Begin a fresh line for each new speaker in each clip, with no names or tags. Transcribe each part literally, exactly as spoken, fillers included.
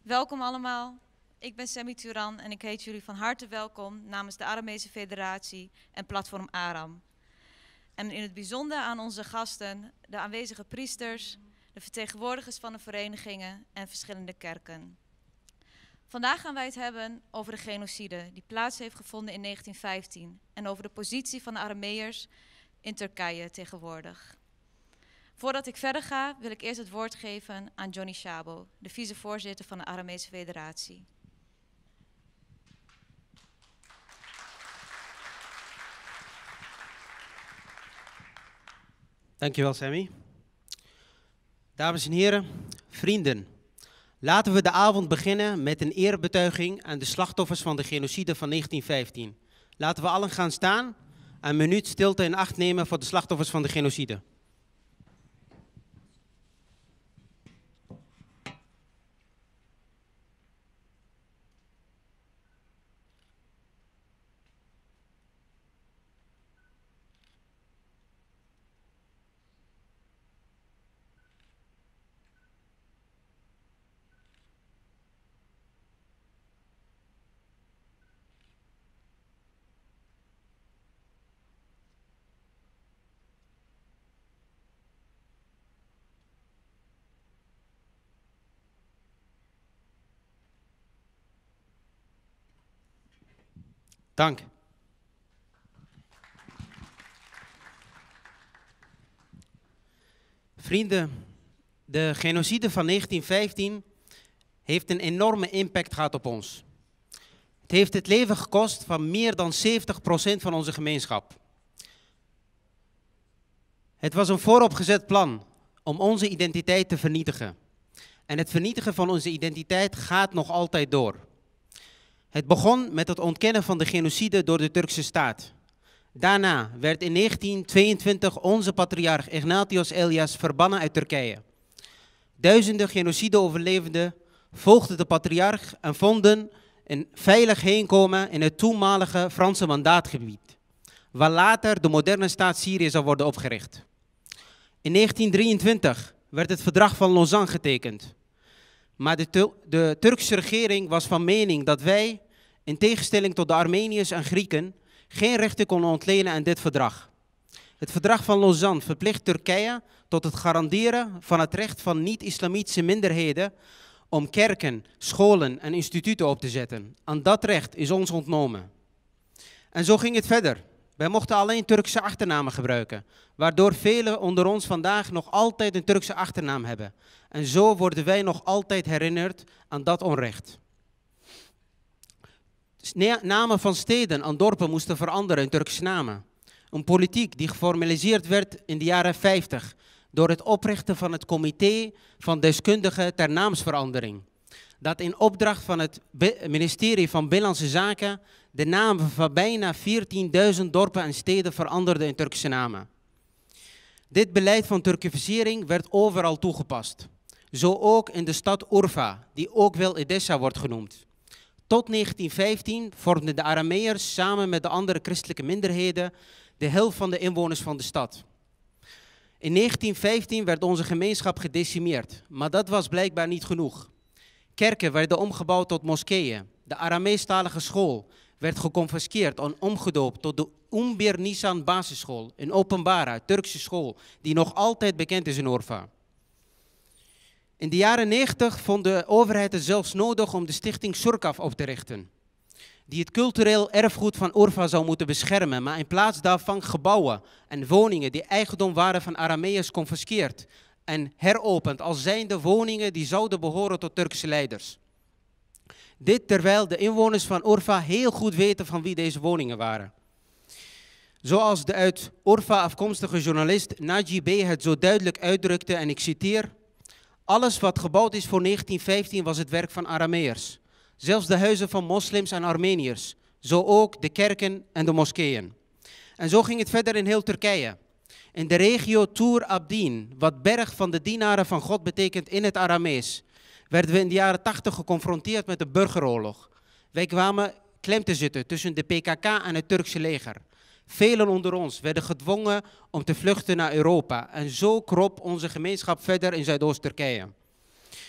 Welkom allemaal. Ik ben Sammy Turan en ik heet jullie van harte welkom namens de Aramese Federatie en Platform Aram. En in het bijzonder aan onze gasten, de aanwezige priesters, de vertegenwoordigers van de verenigingen en verschillende kerken. Vandaag gaan wij het hebben over de genocide die plaats heeft gevonden in negentien vijftien en over de positie van de Arameërs in Turkije tegenwoordig. Voordat ik verder ga, wil ik eerst het woord geven aan Johnny Szabo, de vicevoorzitter van de Aramese Federatie.
Dankjewel, Sammy. Dames en heren, vrienden. Laten we de avond beginnen met een erebetuiging aan de slachtoffers van de genocide van negentien vijftien. Laten we allen gaan staan en een minuut stilte in acht nemen voor de slachtoffers van de genocide. Dank. Vrienden, de genocide van negentien vijftien heeft een enorme impact gehad op ons. Het heeft het leven gekost van meer dan zeventig procent van onze gemeenschap. Het was een vooropgezet plan om onze identiteit te vernietigen. En het vernietigen van onze identiteit gaat nog altijd door. Het begon met het ontkennen van de genocide door de Turkse staat. Daarna werd in negentien tweeëntwintig onze patriarch Ignatios Elias verbannen uit Turkije. Duizenden genocide-overlevenden volgden de patriarch en vonden een veilig heenkomen in het toenmalige Franse mandaatgebied, waar later de moderne staat Syrië zou worden opgericht. In negentien drieëntwintig werd het verdrag van Lausanne getekend. Maar de, de Turkse regering was van mening dat wij, in tegenstelling tot de Armeniërs en Grieken, geen rechten konden ontlenen aan dit verdrag. Het verdrag van Lausanne verplicht Turkije tot het garanderen van het recht van niet-islamitische minderheden om kerken, scholen en instituten op te zetten. Aan dat recht is ons ontnomen. En zo ging het verder. Wij mochten alleen Turkse achternamen gebruiken, waardoor velen onder ons vandaag nog altijd een Turkse achternaam hebben. En zo worden wij nog altijd herinnerd aan dat onrecht. Namen van steden en dorpen moesten veranderen in Turkse namen. Een politiek die geformaliseerd werd in de jaren vijftig door het oprichten van het Comité van Deskundigen ter Naamsverandering. Dat in opdracht van het ministerie van Binnenlandse Zaken de namen van bijna veertienduizend dorpen en steden veranderde in Turkse namen. Dit beleid van Turkifisering werd overal toegepast. Zo ook in de stad Urfa, die ook wel Edessa wordt genoemd. Tot negentien vijftien vormden de Arameërs samen met de andere christelijke minderheden de helft van de inwoners van de stad. In negentien vijftien werd onze gemeenschap gedecimeerd, maar dat was blijkbaar niet genoeg. Kerken werden omgebouwd tot moskeeën. De Arameestalige school werd geconfiskeerd en omgedoopt tot de Umbir Nisan basisschool, een openbare Turkse school die nog altijd bekend is in Urfa. In de jaren negentig vond de overheid het zelfs nodig om de stichting Surkaf op te richten, die het cultureel erfgoed van Urfa zou moeten beschermen, maar in plaats daarvan gebouwen en woningen die eigendom waren van Arameërs confiskeerd en heropend als zijnde woningen die zouden behoren tot Turkse leiders. Dit terwijl de inwoners van Urfa heel goed weten van wie deze woningen waren. Zoals de uit Urfa afkomstige journalist Naji B. het zo duidelijk uitdrukte, en ik citeer: alles wat gebouwd is voor negentien vijftien was het werk van Arameërs. Zelfs de huizen van moslims en Armeniërs. Zo ook de kerken en de moskeeën. En zo ging het verder in heel Turkije. In de regio Tur Abdin, wat berg van de dienaren van God betekent in het Aramees, werden we in de jaren tachtig geconfronteerd met de burgeroorlog. Wij kwamen klem te zitten tussen de P K K en het Turkse leger. Velen onder ons werden gedwongen om te vluchten naar Europa. En zo krop onze gemeenschap verder in Zuidoost-Turkije.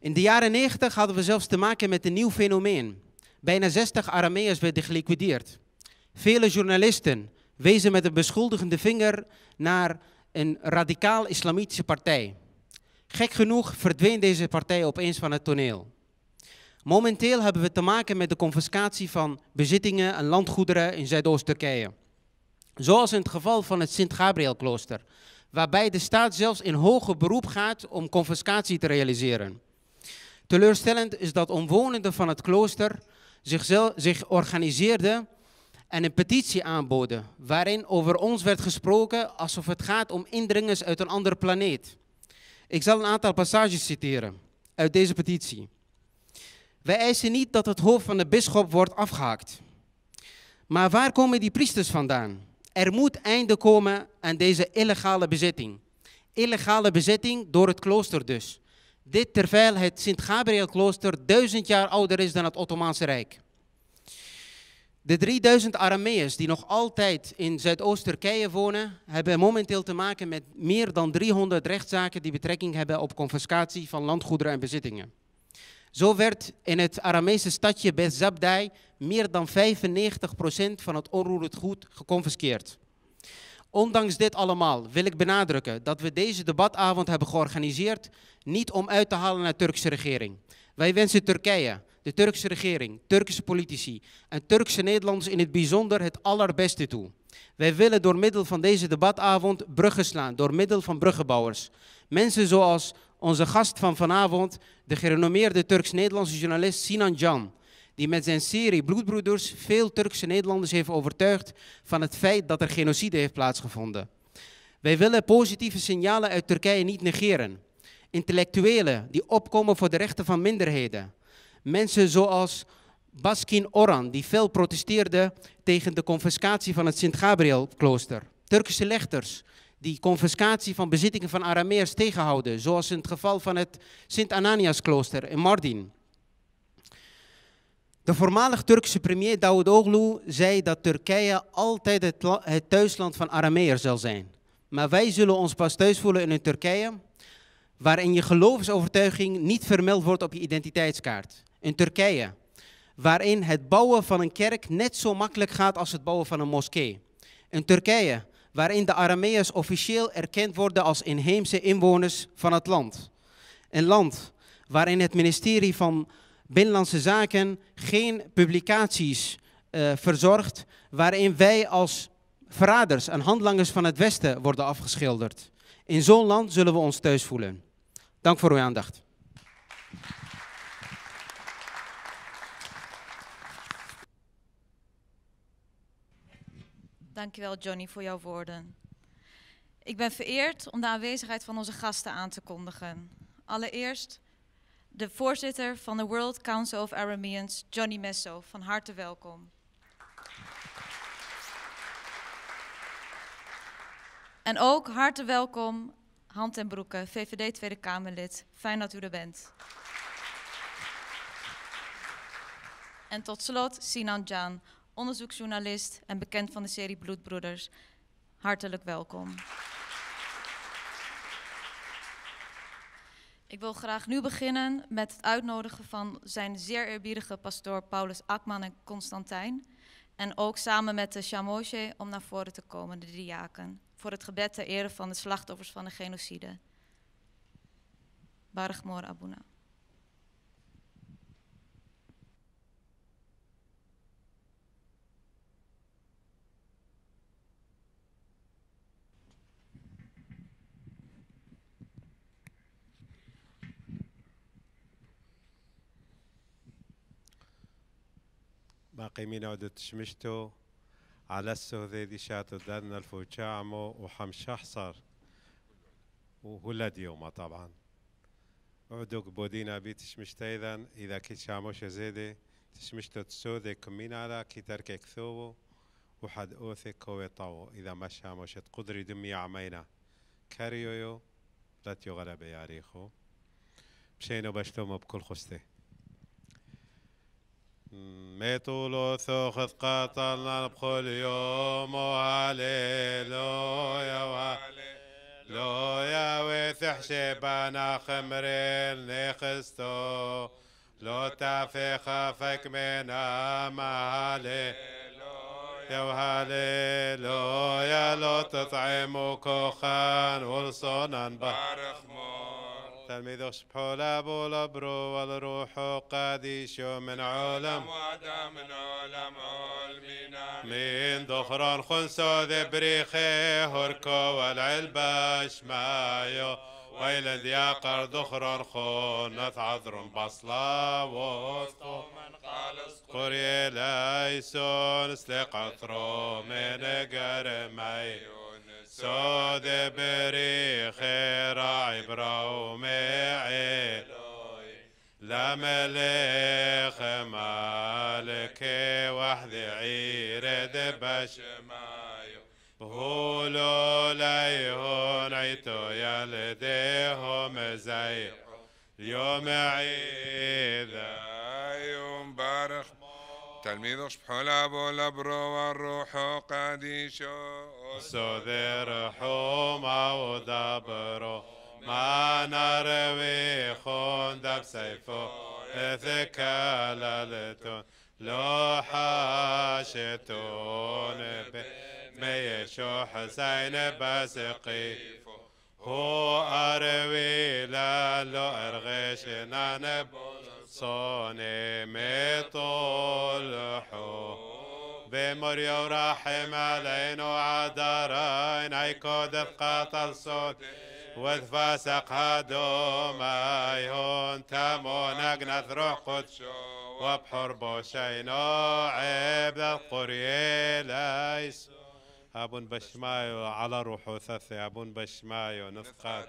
In de jaren negentig hadden we zelfs te maken met een nieuw fenomeen. Bijna zestig Arameërs werden geliquideerd. Vele journalisten wezen met een beschuldigende vinger naar een radicaal-islamitische partij. Gek genoeg verdween deze partij opeens van het toneel. Momenteel hebben we te maken met de confiscatie van bezittingen en landgoederen in Zuidoost-Turkije. Zoals in het geval van het Sint-Gabriel-klooster, waarbij de staat zelfs in hoger beroep gaat om confiscatie te realiseren. Teleurstellend is dat omwonenden van het klooster zichzelf, zich organiseerden en een petitie aanboden, waarin over ons werd gesproken alsof het gaat om indringers uit een andere planeet. Ik zal een aantal passages citeren uit deze petitie. Wij eisen niet dat het hoofd van de bisschop wordt afgehakt. Maar waar komen die priesters vandaan? Er moet einde komen aan deze illegale bezitting. Illegale bezitting door het klooster dus. Dit terwijl het Sint-Gabriel-klooster duizend jaar ouder is dan het Ottomaanse Rijk. De drieduizend Arameërs die nog altijd in Zuidoost-Turkije wonen, hebben momenteel te maken met meer dan driehonderd rechtszaken die betrekking hebben op confiscatie van landgoederen en bezittingen. Zo werd in het Aramese stadje Beth Zabdai meer dan vijfennegentig procent van het onroerend goed geconfiskeerd. Ondanks dit allemaal wil ik benadrukken dat we deze debatavond hebben georganiseerd niet om uit te halen naar de Turkse regering. Wij wensen Turkije, de Turkse regering, Turkse politici en Turkse Nederlanders in het bijzonder het allerbeste toe. Wij willen door middel van deze debatavond bruggen slaan, door middel van bruggenbouwers. Mensen zoals onze gast van vanavond, de gerenommeerde Turks-Nederlandse journalist Sinan Can, die met zijn serie Bloedbroeders veel Turkse Nederlanders heeft overtuigd van het feit dat er genocide heeft plaatsgevonden. Wij willen positieve signalen uit Turkije niet negeren. Intellectuelen die opkomen voor de rechten van minderheden. Mensen zoals Baskin Orhan, die fel protesteerde tegen de confiscatie van het Sint-Gabriel-klooster. Turkse lechters die confiscatie van bezittingen van Arameërs tegenhouden, zoals in het geval van het Sint-Ananias-klooster in Mardin. De voormalig Turkse premier Davutoglu zei dat Turkije altijd het, het thuisland van Arameërs zal zijn. Maar wij zullen ons pas thuis voelen in een Turkije waarin je geloofsovertuiging niet vermeld wordt op je identiteitskaart. Een Turkije waarin het bouwen van een kerk net zo makkelijk gaat als het bouwen van een moskee. Een Turkije waarin de Arameërs officieel erkend worden als inheemse inwoners van het land. Een land waarin het ministerie van Binnenlandse Zaken geen publicaties uh, verzorgt, waarin wij als verraders en handlangers van het Westen worden afgeschilderd. In zo'n land zullen we ons thuis voelen. Dank voor uw aandacht.
Dankjewel Johnny voor jouw woorden. Ik ben vereerd om de aanwezigheid van onze gasten aan te kondigen. Allereerst de voorzitter van de World Council of Arameans, Johnny Messo. Van harte welkom. En ook harte welkom Han ten Broeke, V V D Tweede Kamerlid. Fijn dat u er bent. En tot slot Sinan Can, onderzoeksjournalist en bekend van de serie Bloedbroeders. Hartelijk welkom. Ik wil graag nu beginnen met het uitnodigen van zijn zeer eerbiedige pastoor Paulus Akman en Constantijn. En ook samen met de Shamoshe om naar voren te komen, de diaken, voor het gebed ter ere van de slachtoffers van de genocide. Baruch Mor Abuna.
باقي من عودة شمشتو على السوذي دي شاتو دادنا الفوشامو وحمشاح صار وهولاد يوما طبعا عودوك بودينا بي تشمشتا إذا إذا كي شاموش زيدي تشمشتو تسوذي كمين على كي تركك ثوبو وحد أوثي كوي طاو إذا ما شاموش قدري دمي عمينا كاريويو لا تيغلب ياريخو مشينو بشتومو بكل خستي ميتولو ثوخذ قاتلنا بكل يوم وهاليلويا وهاليلويا وث تحشي بنا خمرين نخستو لو تعفي خافك من أمالي يا هاليلويا لو تطعموا كوخان والصونا بارخ تلميذ شبحو لابو لبرو والروح قديشو من علم
من علم علمنا
من دخران خنسو ذبريخي هركو والعلبش مايو ويلد ياقر دخران خونت عذر بصلا وسطو
من خالص
قرية ليسون سلقطرو من قرمي سود بريخي راعي براو معي لملك مالك وحدي عيرد بشمايو بهولو ليهون عيتو يلديهم زي يوم عيدا
يوم بارخ تلميذ شبحول أبو لبرو والروح قديشو
سودر حوما ودبرو ما نروي خون دب سيفو ثكاللتون لو حاشتون ميشو حسين بسقيفو هو أروي لالو أرغشنا نبو صوني مطلحو بمريا ورحم علينا وعدرين عيكود قاتل صوت وذفاسق هدوم ايهون تامون اقنث روح قدشو وبحر بوشينو عيب القرية ليس ابون بشمايو على روحو ثثي ابون بشمايو نفقات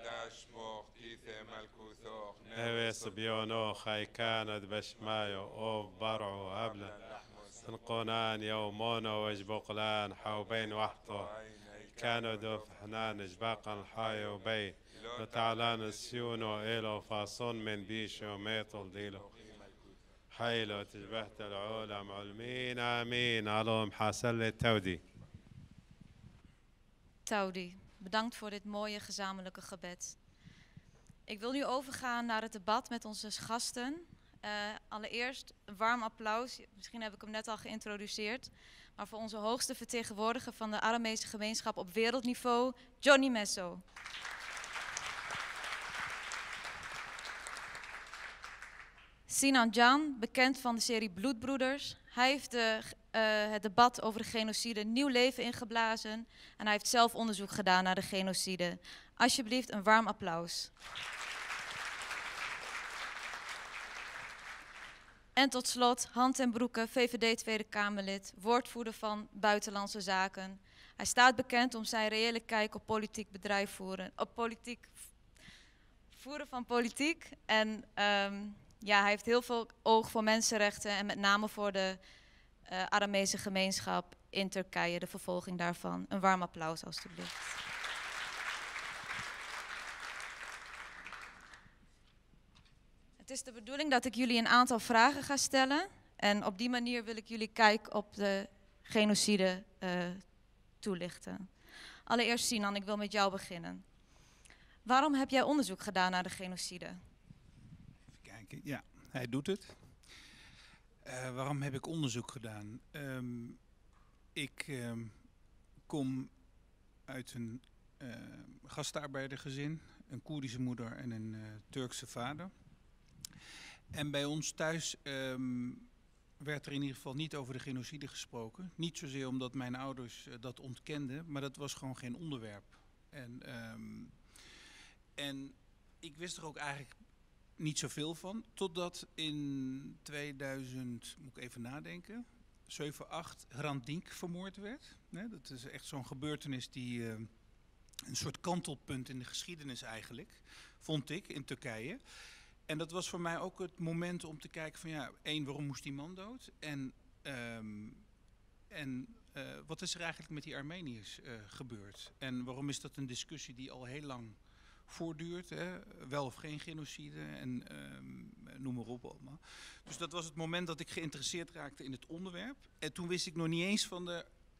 هويس بيونو خاي كانت بشمايو او برعو هبلا سنقونان يومونو وجبقلان حوبين وحطو كانوا دوف حنان جباقا حايو بي نتعلان السيونو إلو فاصون من بيشو ميطل ديلو حيلو تجبهت العولم علمين آمين اللهم حاسل التودي
Taudi, bedankt voor dit mooie gezamenlijke gebed. Ik wil nu overgaan naar het debat met onze gasten. Uh, allereerst een warm applaus. Misschien heb ik hem net al geïntroduceerd. Maar voor onze hoogste vertegenwoordiger van de Aramese gemeenschap op wereldniveau, Johnny Messo. Sinan Can, bekend van de serie Bloedbroeders. Hij heeft de, uh, het debat over de genocide nieuw leven ingeblazen. En hij heeft zelf onderzoek gedaan naar de genocide. Alsjeblieft een warm applaus. En tot slot Han ten Broeke, V V D Tweede Kamerlid, woordvoerder van Buitenlandse Zaken. Hij staat bekend om zijn reële kijk op politiek bedrijf voeren, op politiek voeren van politiek. En um, ja, hij heeft heel veel oog voor mensenrechten en met name voor de uh, Aramese gemeenschap in Turkije, de vervolging daarvan. Een warm applaus alstublieft. Het is de bedoeling dat ik jullie een aantal vragen ga stellen. En op die manier wil ik jullie kijk op de genocide uh, toelichten. Allereerst Sinan, ik wil met jou beginnen. Waarom heb jij onderzoek gedaan naar de genocide?
Even kijken, ja, hij doet het. Uh, waarom heb ik onderzoek gedaan? Um, ik um, kom uit een uh, gastarbeidergezin, een Koerdische moeder en een uh, Turkse vader. En bij ons thuis um, werd er in ieder geval niet over de genocide gesproken. Niet zozeer omdat mijn ouders uh, dat ontkenden, maar dat was gewoon geen onderwerp. En, um, en ik wist er ook eigenlijk niet zoveel van, totdat in tweeduizend, moet ik even nadenken, zeven acht Hrant Dink vermoord werd. Nee, dat is echt zo'n gebeurtenis die uh, een soort kantelpunt in de geschiedenis eigenlijk, vond ik, in Turkije. En dat was voor mij ook het moment om te kijken van ja, één, waarom moest die man dood? En, um, en uh, wat is er eigenlijk met die Armeniërs uh, gebeurd? En waarom is dat een discussie die al heel lang voortduurt? Hè? Wel of geen genocide en um, noem maar op allemaal. Dus dat was het moment dat ik geïnteresseerd raakte in het onderwerp. En toen wist ik nog niet eens van de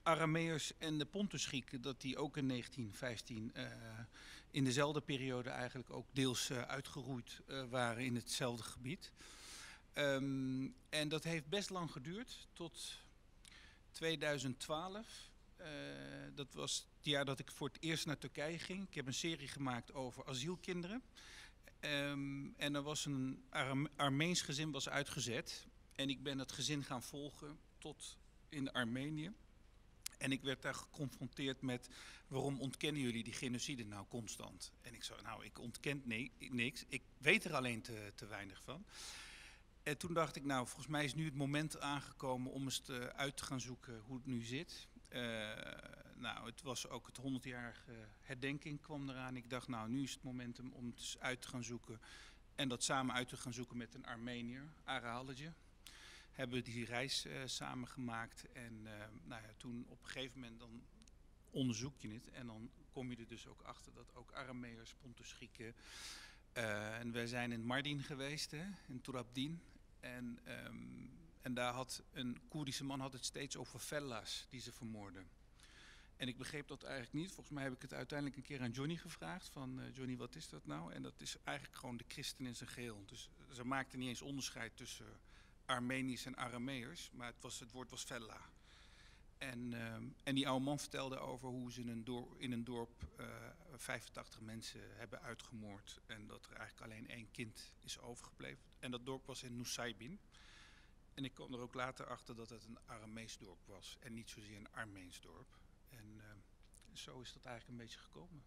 Arameërs en de Pontusgrieken, dat die ook in negentien vijftien uh, in dezelfde periode eigenlijk ook deels uh, uitgeroeid uh, waren in hetzelfde gebied. Um, en dat heeft best lang geduurd, tot tweeduizend twaalf. Uh, dat was het jaar dat ik voor het eerst naar Turkije ging. Ik heb een serie gemaakt over asielkinderen. Um, en er was een Arme- Armeens gezin was uitgezet. En ik ben dat gezin gaan volgen tot in Armenië. En ik werd daar geconfronteerd met, waarom ontkennen jullie die genocide nou constant? En ik zei, nou, ik ontken ni- niks. Ik weet er alleen te, te weinig van. En toen dacht ik, nou, volgens mij is nu het moment aangekomen om eens te, uit te gaan zoeken hoe het nu zit. Uh, nou, het was ook het honderdjarige herdenking kwam eraan. Ik dacht, nou, nu is het moment om het eens uit te gaan zoeken. En dat samen uit te gaan zoeken met een Armeniër, Ara Haladje. Hebben die reis uh, samen gemaakt. En uh, nou ja, toen op een gegeven moment dan onderzoek je het. En dan kom je er dus ook achter dat ook Arameërs, Pontusgrieken. Uh, en wij zijn in Mardin geweest, hè, in Turabdin. En, um, en daar had een Koerdische man had het steeds over fella's die ze vermoorden. En ik begreep dat eigenlijk niet. Volgens mij heb ik het uiteindelijk een keer aan Johnny gevraagd. Van uh, Johnny, wat is dat nou? En dat is eigenlijk gewoon de christen in zijn geheel. Dus ze maakten niet eens onderscheid tussen Armeniërs en Arameërs. Maar het, was, het woord was fella. En, um, en die oude man vertelde over hoe ze in een dorp, in een dorp uh, vijfentachtig mensen hebben uitgemoord. En dat er eigenlijk alleen één kind is overgebleven. En dat dorp was in Nusaybin. En ik kwam er ook later achter dat het een Aramees dorp was. En niet zozeer een Armeens dorp. En uh, zo is dat eigenlijk een beetje gekomen.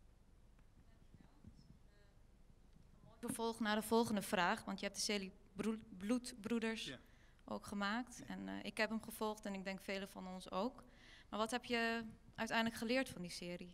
Vervolg naar de volgende vraag, want je hebt de serie Bro- Bloedbroeders ja. ook gemaakt. Ja. En uh, ik heb hem gevolgd en ik denk velen van ons ook. Maar wat heb je uiteindelijk geleerd van die serie?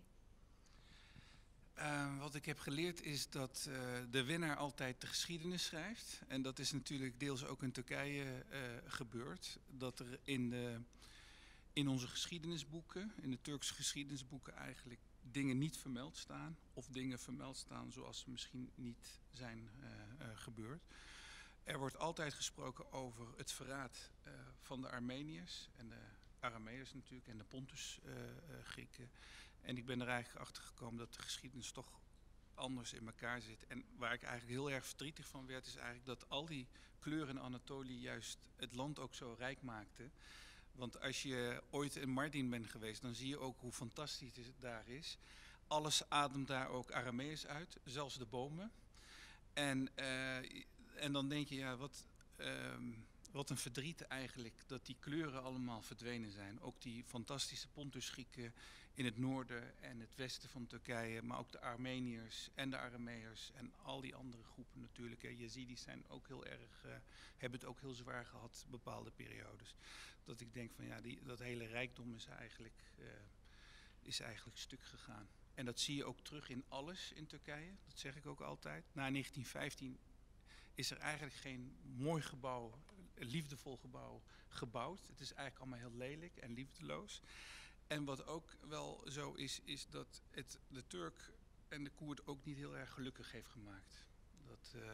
Uh, wat ik heb geleerd is dat uh, de winnaar altijd de geschiedenis schrijft. En dat is natuurlijk deels ook in Turkije uh, gebeurd. Dat er in, de, in onze geschiedenisboeken, in de Turkse geschiedenisboeken eigenlijk dingen niet vermeld staan. Of dingen vermeld staan zoals ze misschien niet zijn uh, uh, gebeurd. Er wordt altijd gesproken over het verraad uh, van de Armeniërs en de Arameërs natuurlijk en de Pontus-Grieken. Uh, uh, en ik ben er eigenlijk achter gekomen dat de geschiedenis toch anders in elkaar zit. En waar ik eigenlijk heel erg verdrietig van werd, is eigenlijk dat al die kleuren in Anatolië juist het land ook zo rijk maakten. Want als je ooit in Mardin bent geweest, dan zie je ook hoe fantastisch het daar is. Alles ademt daar ook Arameërs uit, zelfs de bomen. En, uh, en dan denk je, ja, wat, um, wat een verdriet eigenlijk dat die kleuren allemaal verdwenen zijn. Ook die fantastische Pontusgrieken in het noorden en het westen van Turkije, maar ook de Armeniërs en de Arameërs en al die andere groepen natuurlijk. Hè. Yazidis zijn ook heel erg, uh, hebben het ook heel zwaar gehad bepaalde periodes. Dat ik denk van ja, die, dat hele rijkdom is eigenlijk, uh, is eigenlijk stuk gegaan. En dat zie je ook terug in alles in Turkije, dat zeg ik ook altijd. Na negentien vijftien is er eigenlijk geen mooi gebouw, liefdevol gebouw gebouwd. Het is eigenlijk allemaal heel lelijk en liefdeloos. En wat ook wel zo is, is dat het de Turk en de Koerd ook niet heel erg gelukkig heeft gemaakt. Dat uh,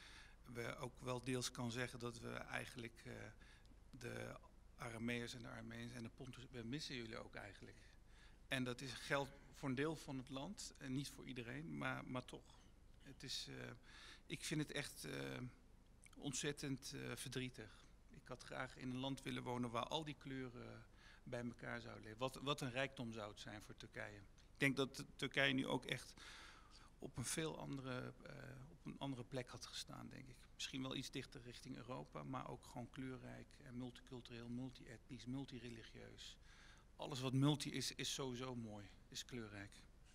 we ook wel deels kan zeggen dat we eigenlijk uh, de Arameërs en de Armeens en de Pontus, we missen jullie ook eigenlijk. En dat is, geldt voor een deel van het land, en niet voor iedereen, maar, maar toch. Het is, uh, ik vind het echt uh, ontzettend uh, verdrietig. Ik had graag in een land willen wonen waar al die kleuren bij elkaar zouden leven. Wat, wat een rijkdom zou het zijn voor Turkije. Ik denk dat Turkije nu ook echt op een veel andere, uh, op een andere plek had gestaan, denk ik. Misschien wel iets dichter richting Europa, maar ook gewoon kleurrijk en multicultureel, multi-etnisch, multireligieus. Alles wat multi is, is sowieso mooi, is kleurrijk.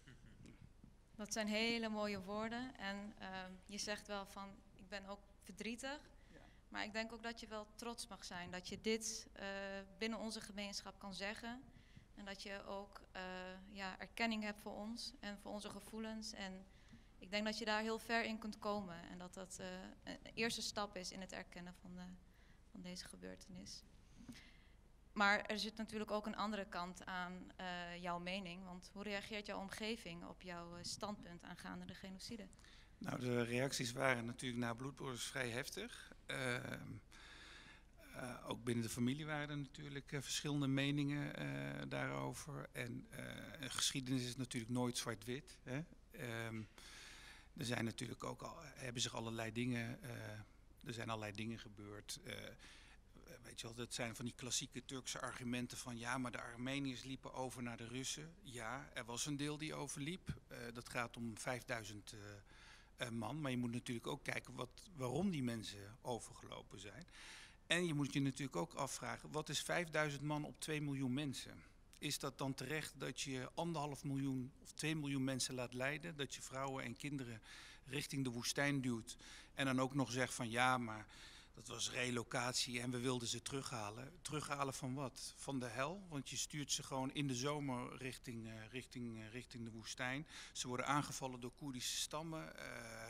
Dat zijn hele mooie woorden. En uh, je zegt wel van, ik ben ook verdrietig. Ja. Maar ik denk ook dat je wel trots mag zijn. Dat je dit uh, binnen onze gemeenschap kan zeggen. En dat je ook uh, ja, erkenning hebt voor ons en voor onze gevoelens. En ik denk dat je daar heel ver in kunt komen. En dat dat uh, een eerste stap is in het erkennen van, de, van deze gebeurtenis. Maar er zit natuurlijk ook een andere kant aan uh, jouw mening. Want hoe reageert jouw omgeving op jouw uh, standpunt aangaande de genocide?
Nou, de reacties waren natuurlijk na Bloedbroeders vrij heftig. Uh, Uh, ook binnen de familie waren er natuurlijk uh, verschillende meningen uh, daarover. En uh, geschiedenis is natuurlijk nooit zwart-wit. Hè? Um, er zijn natuurlijk ook al, hebben zich allerlei dingen, uh, er zijn allerlei dingen gebeurd. Uh, weet je wel, dat zijn van die klassieke Turkse argumenten van ja, maar de Armeniërs liepen over naar de Russen. Ja, er was een deel die overliep. Uh, dat gaat om vijfduizend uh, uh, man. Maar je moet natuurlijk ook kijken wat, waarom die mensen overgelopen zijn. En je moet je natuurlijk ook afvragen, wat is vijfduizend man op twee miljoen mensen? Is dat dan terecht dat je anderhalf miljoen of twee miljoen mensen laat lijden? Dat je vrouwen en kinderen richting de woestijn duwt en dan ook nog zegt van ja, maar dat was relocatie en we wilden ze terughalen. Terughalen van wat? Van de hel? Want je stuurt ze gewoon in de zomer richting, uh, richting, uh, richting de woestijn. Ze worden aangevallen door Koerdische stammen, uh,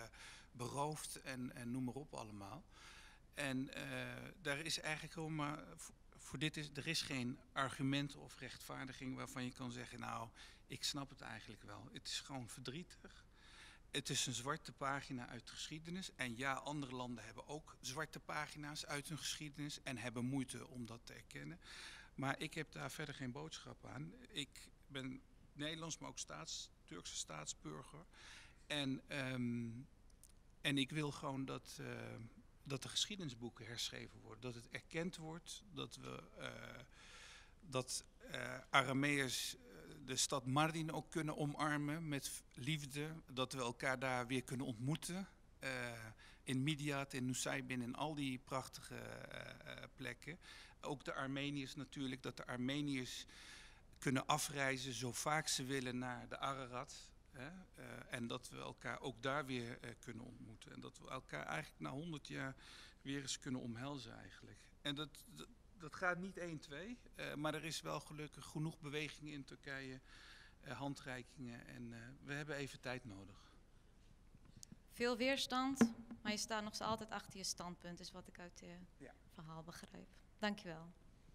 beroofd en, en noem maar op allemaal. En uh, daar is eigenlijk gewoon maar, voor dit is, er is geen argument of rechtvaardiging waarvan je kan zeggen, nou, ik snap het eigenlijk wel. Het is gewoon verdrietig. Het is een zwarte pagina uit de geschiedenis. En ja, andere landen hebben ook zwarte pagina's uit hun geschiedenis en hebben moeite om dat te erkennen. Maar ik heb daar verder geen boodschap aan. Ik ben Nederlands, maar ook staats, Turkse staatsburger. En, um, en ik wil gewoon dat... Uh, dat de geschiedenisboeken herschreven worden, dat het erkend wordt, dat we uh, dat uh, Arameërs uh, de stad Mardin ook kunnen omarmen met liefde, dat we elkaar daar weer kunnen ontmoeten, uh, in Midyat, in Nusaybin, in al die prachtige uh, uh, plekken. Ook de Armeniërs natuurlijk, dat de Armeniërs kunnen afreizen zo vaak ze willen naar de Ararat. Hè, uh, en dat we elkaar ook daar weer uh, kunnen ontmoeten. En dat we elkaar eigenlijk na honderd jaar weer eens kunnen omhelzen eigenlijk. En dat, dat, dat gaat niet één, twee. Uh, maar er is wel gelukkig genoeg beweging in Turkije. Uh, handreikingen. En uh, we hebben even tijd nodig.
Veel weerstand, maar je staat nog altijd achter je standpunt. Is wat ik uit je ja. verhaal begrijp. Dankjewel.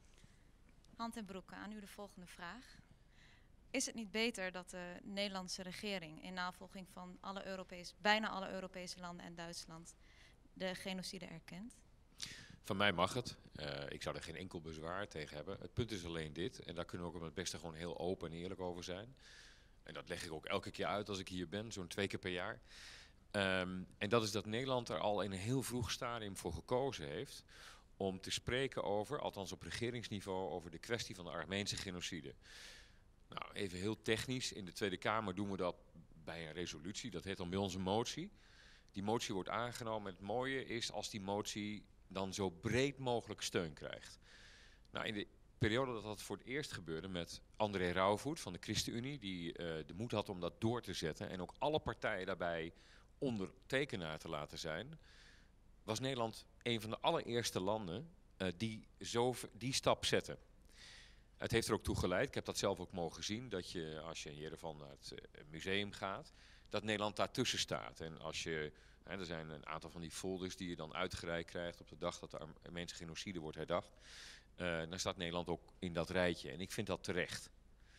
Hand en Broeke, aan u de volgende vraag. Is het niet beter dat de Nederlandse regering in navolging van alle Europese, bijna alle Europese landen en Duitsland de genocide erkent?
Van mij mag het. Uh, ik zou er geen enkel bezwaar tegen hebben. Het punt is alleen dit, en daar kunnen we ook op het beste gewoon heel open en eerlijk over zijn. En dat leg ik ook elke keer uit als ik hier ben, zo'n twee keer per jaar. Um, en dat is dat Nederland er al in een heel vroeg stadium voor gekozen heeft om te spreken over, althans op regeringsniveau, over de kwestie van de Armeense genocide. Nou, even heel technisch. In de Tweede Kamer doen we dat bij een resolutie. Dat heet dan bij ons een motie. Die motie wordt aangenomen. Het mooie is als die motie dan zo breed mogelijk steun krijgt. Nou, in de periode dat dat voor het eerst gebeurde met André Rauwvoet van de ChristenUnie, die uh, de moed had om dat door te zetten en ook alle partijen daarbij ondertekenaar te laten zijn, was Nederland een van de allereerste landen uh, die zo die stap zetten. Het heeft er ook toe geleid, ik heb dat zelf ook mogen zien, dat je als je in Jerevan naar het uh, museum gaat, dat Nederland daartussen staat. En als je, hè, er zijn een aantal van die folders die je dan uitgereikt krijgt op de dag dat de Armeense genocide wordt herdacht. Uh, dan staat Nederland ook in dat rijtje en ik vind dat terecht.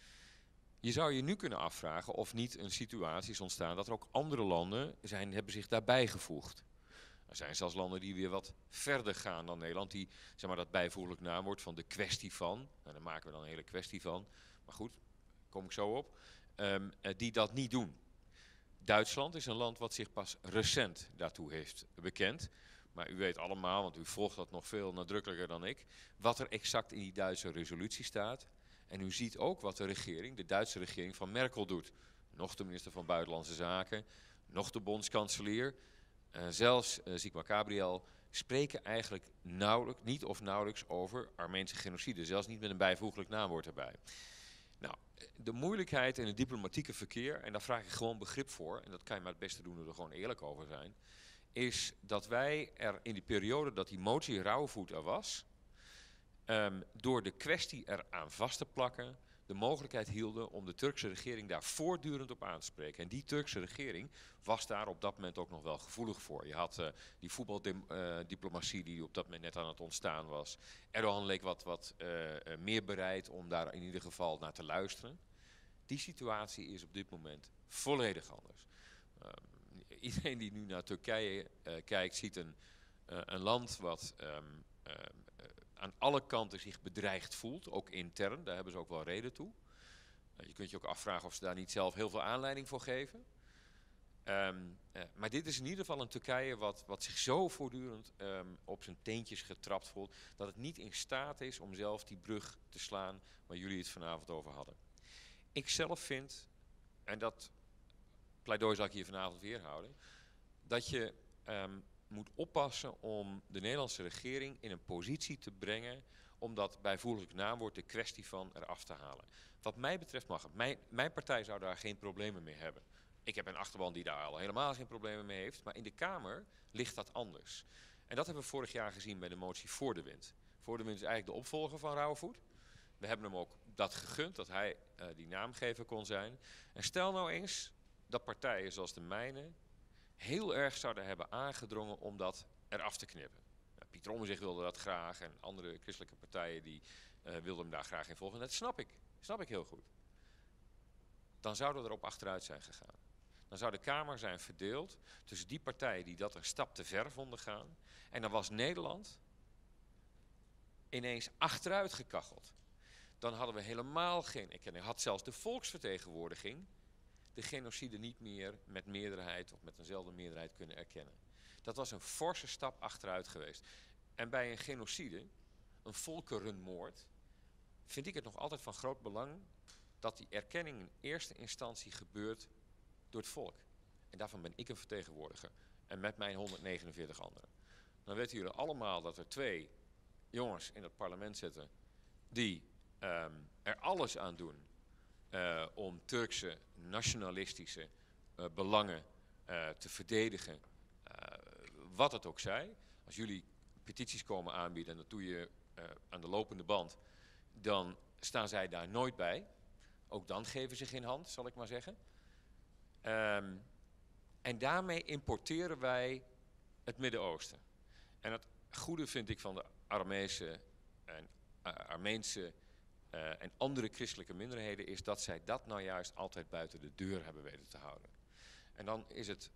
Je zou je nu kunnen afvragen of niet een situatie is ontstaan dat er ook andere landen zijn, hebben zich daarbij gevoegd. Er zijn zelfs landen die weer wat verder gaan dan Nederland, die zeg maar, dat bijvoeglijk naamwoord van de kwestie van, nou, daar maken we dan een hele kwestie van, maar goed, daar kom ik zo op, um, die dat niet doen. Duitsland is een land wat zich pas recent daartoe heeft bekend. Maar u weet allemaal, want u volgt dat nog veel nadrukkelijker dan ik, wat er exact in die Duitse resolutie staat. En u ziet ook wat de regering, de Duitse regering van Merkel doet. Nog de minister van Buitenlandse Zaken, nog de bondskanselier, uh, zelfs uh, Sigmar Gabriel spreken eigenlijk nauwelijks, niet of nauwelijks over Armeense genocide. Zelfs niet met een bijvoeglijk naamwoord erbij. Nou, de moeilijkheid in het diplomatieke verkeer, en daar vraag ik gewoon begrip voor, en dat kan je maar het beste doen door er gewoon eerlijk over zijn, is dat wij er in die periode dat die motie Rauwvoet er was, um, door de kwestie eraan vast te plakken, de mogelijkheid hielden om de Turkse regering daar voortdurend op aan te spreken. En die Turkse regering was daar op dat moment ook nog wel gevoelig voor. Je had uh, die voetbaldiplomatie uh, die op dat moment net aan het ontstaan was. Erdogan leek wat, wat uh, uh, meer bereid om daar in ieder geval naar te luisteren. Die situatie is op dit moment volledig anders. Uh, iedereen die nu naar Turkije uh, kijkt, ziet een, uh, een land wat um, uh, uh, aan alle kanten zich bedreigd voelt, ook intern. Daar hebben ze ook wel reden toe. Uh, je kunt je ook afvragen of ze daar niet zelf heel veel aanleiding voor geven. Um, uh, maar dit is in ieder geval een Turkije wat, wat zich zo voortdurend um, op zijn teentjes getrapt voelt, dat het niet in staat is om zelf die brug te slaan waar jullie het vanavond over hadden. Ik zelf vind, en dat pleidooi zal ik hier vanavond weer houden, dat je um, moet oppassen om de Nederlandse regering in een positie te brengen om dat bijvoeglijk naamwoord de kwestie van eraf te halen. Wat mij betreft mag het. Mijn, mijn partij zou daar geen problemen mee hebben. Ik heb een achterban die daar al helemaal geen problemen mee heeft, maar in de Kamer ligt dat anders. En dat hebben we vorig jaar gezien bij de motie Voor de Wind. Voor de Wind is eigenlijk de opvolger van Rauwvoet. We hebben hem ook dat gegund, dat hij uh, die naamgever kon zijn. En stel nou eens dat partijen zoals de mijne heel erg zouden hebben aangedrongen om dat eraf te knippen. Nou, Pieter Omtzigt wilde dat graag en andere christelijke partijen die uh, wilden hem daar graag in volgen. Dat snap ik, snap ik heel goed. Dan zouden we erop achteruit zijn gegaan. Dan zou de Kamer zijn verdeeld tussen die partijen die dat een stap te ver vonden gaan. En dan was Nederland ineens achteruit gekacheld. Dan hadden we helemaal geen erkenning. Had zelfs de volksvertegenwoordiging de genocide niet meer met meerderheid of met eenzelfde meerderheid kunnen erkennen. Dat was een forse stap achteruit geweest. En bij een genocide, een volkerenmoord, vind ik het nog altijd van groot belang dat die erkenning in eerste instantie gebeurt door het volk. En daarvan ben ik een vertegenwoordiger. En met mijn honderdnegenenveertig anderen. Dan weten jullie allemaal dat er twee jongens in het parlement zitten die um, er alles aan doen uh, om Turkse nationalistische uh, belangen uh, te verdedigen. Uh, wat het ook zij. Als jullie petities komen aanbieden en dat doe je uh, aan de lopende band, dan staan zij daar nooit bij. Ook dan geven ze geen hand, zal ik maar zeggen. Um, en daarmee importeren wij het Midden-Oosten. En het goede vind ik van de Aramese en uh, Armeense uh, en andere christelijke minderheden is dat zij dat nou juist altijd buiten de deur hebben weten te houden. En dan is het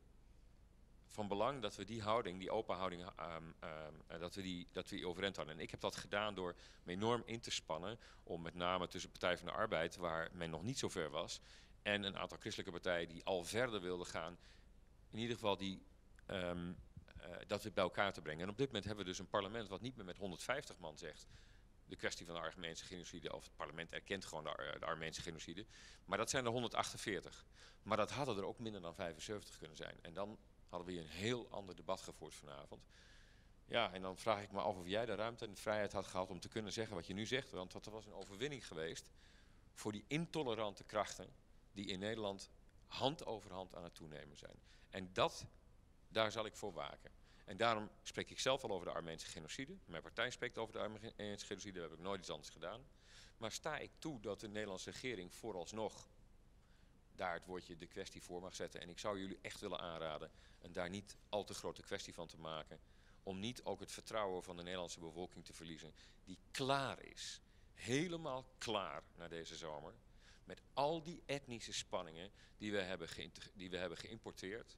van belang dat we die houding, die open houding, um, um, dat, we die, dat we die overeind houden. En ik heb dat gedaan door me enorm in te spannen om met name tussen Partij van de Arbeid, waar men nog niet zo ver was, en een aantal christelijke partijen die al verder wilden gaan, in ieder geval die, um, uh, dat we bij elkaar te brengen. En op dit moment hebben we dus een parlement wat niet meer met honderdvijftig man zegt de kwestie van de Armeense genocide, of het parlement erkent gewoon de, Ar de Armeense genocide, maar dat zijn er honderdachtenveertig. Maar dat hadden er ook minder dan vijfenzeventig kunnen zijn. En dan hadden we hier een heel ander debat gevoerd vanavond. Ja, en dan vraag ik me af of jij de ruimte en de vrijheid had gehad om te kunnen zeggen wat je nu zegt, want dat was een overwinning geweest voor die intolerante krachten die in Nederland hand over hand aan het toenemen zijn. En dat, daar zal ik voor waken. En daarom spreek ik zelf al over de Armeense genocide. Mijn partij spreekt over de Armeense genocide, daar heb ik nooit iets anders gedaan. Maar sta ik toe dat de Nederlandse regering vooralsnog daar het woordje de kwestie voor mag zetten. En ik zou jullie echt willen aanraden en daar niet al te grote kwestie van te maken. Om niet ook het vertrouwen van de Nederlandse bevolking te verliezen. Die klaar is, helemaal klaar na deze zomer. Met al die etnische spanningen die we hebben, die we hebben geïmporteerd.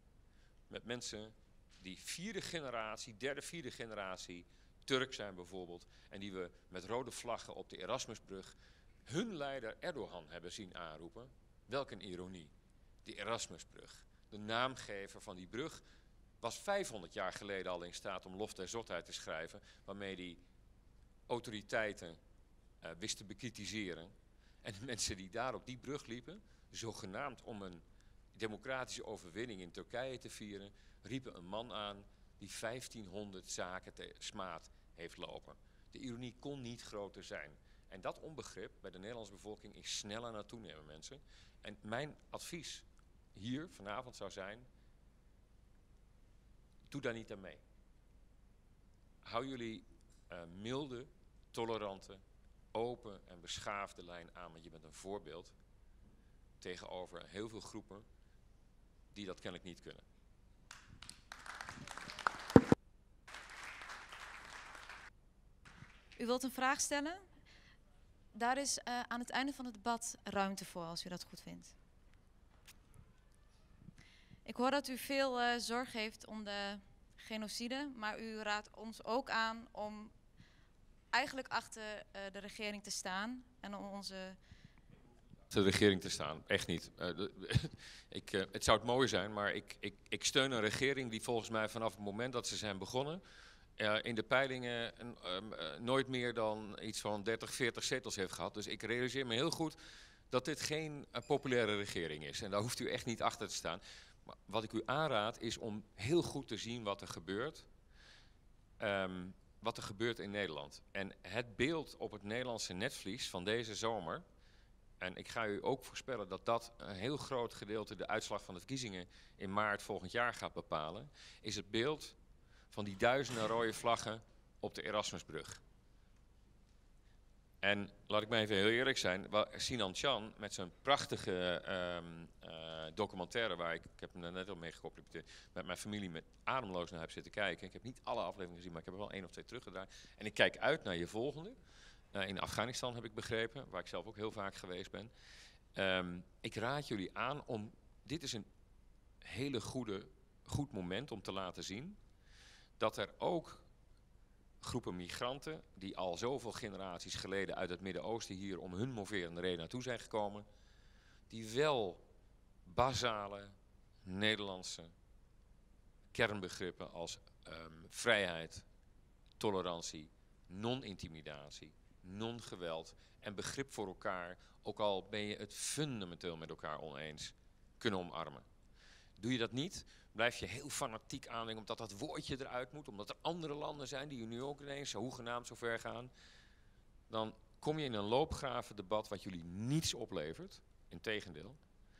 Met mensen die vierde generatie, derde, vierde generatie Turk zijn bijvoorbeeld. En die we met rode vlaggen op de Erasmusbrug hun leider Erdogan hebben zien aanroepen. Welk een ironie. De Erasmusbrug. De naamgever van die brug was vijfhonderd jaar geleden al in staat om lof der zotheid te schrijven. Waarmee die autoriteiten uh, wist te bekritiseren. En de mensen die daar op die brug liepen, zogenaamd om een democratische overwinning in Turkije te vieren, riepen een man aan die vijftienhonderd zaken te smaad heeft lopen. De ironie kon niet groter zijn. En dat onbegrip bij de Nederlandse bevolking is snel aan het toenemen, mensen. En mijn advies hier vanavond zou zijn, doe daar niet aan mee. Hou jullie uh, milde, tolerante, open en beschaafde lijn aan, want je bent een voorbeeld tegenover heel veel groepen die dat kennelijk niet kunnen.
U wilt een vraag stellen? Daar is uh, aan het einde van het debat ruimte voor, als u dat goed vindt. Ik hoor dat u veel uh, zorg heeft om de genocide, maar u raadt ons ook aan om eigenlijk achter uh, de regering te staan en om onze...
De regering te staan, echt niet. Uh, de, ik, uh, het zou het mooi zijn, maar ik, ik, ik steun een regering die volgens mij vanaf het moment dat ze zijn begonnen uh, in de peilingen uh, uh, nooit meer dan iets van dertig, veertig zetels heeft gehad. Dus ik realiseer me heel goed dat dit geen uh, populaire regering is. En daar hoeft u echt niet achter te staan. Maar wat ik u aanraad is om heel goed te zien wat er gebeurt. Um, wat er gebeurt in Nederland. En het beeld op het Nederlandse netvlies van deze zomer... En ik ga u ook voorspellen dat dat een heel groot gedeelte de uitslag van de verkiezingen in maart volgend jaar gaat bepalen, is het beeld van die duizenden rode vlaggen op de Erasmusbrug. En laat ik maar even heel eerlijk zijn, Sinan Can met zijn prachtige um, uh, documentaire, waar ik, ik heb hem net al mee gekoppeld, met mijn familie met ademloos naar heb zitten kijken. Ik heb niet alle afleveringen gezien, maar ik heb er wel één of twee teruggedraaid. En ik kijk uit naar je volgende. Uh, in Afghanistan heb ik begrepen, waar ik zelf ook heel vaak geweest ben. Um, ik raad jullie aan om, dit is een hele goede, goed moment om te laten zien dat er ook groepen migranten die al zoveel generaties geleden uit het Midden-Oosten hier om hun moverende reden naartoe zijn gekomen, die wel basale Nederlandse kernbegrippen als um, vrijheid, tolerantie, non-intimidatie, non-geweld en begrip voor elkaar, ook al ben je het fundamenteel met elkaar oneens, kunnen omarmen. Doe je dat niet, blijf je heel fanatiek aandenken omdat dat woordje eruit moet, omdat er andere landen zijn die nu ook ineens zo hoegenaamd zo ver gaan, dan kom je in een loopgravendebat wat jullie niets oplevert, integendeel.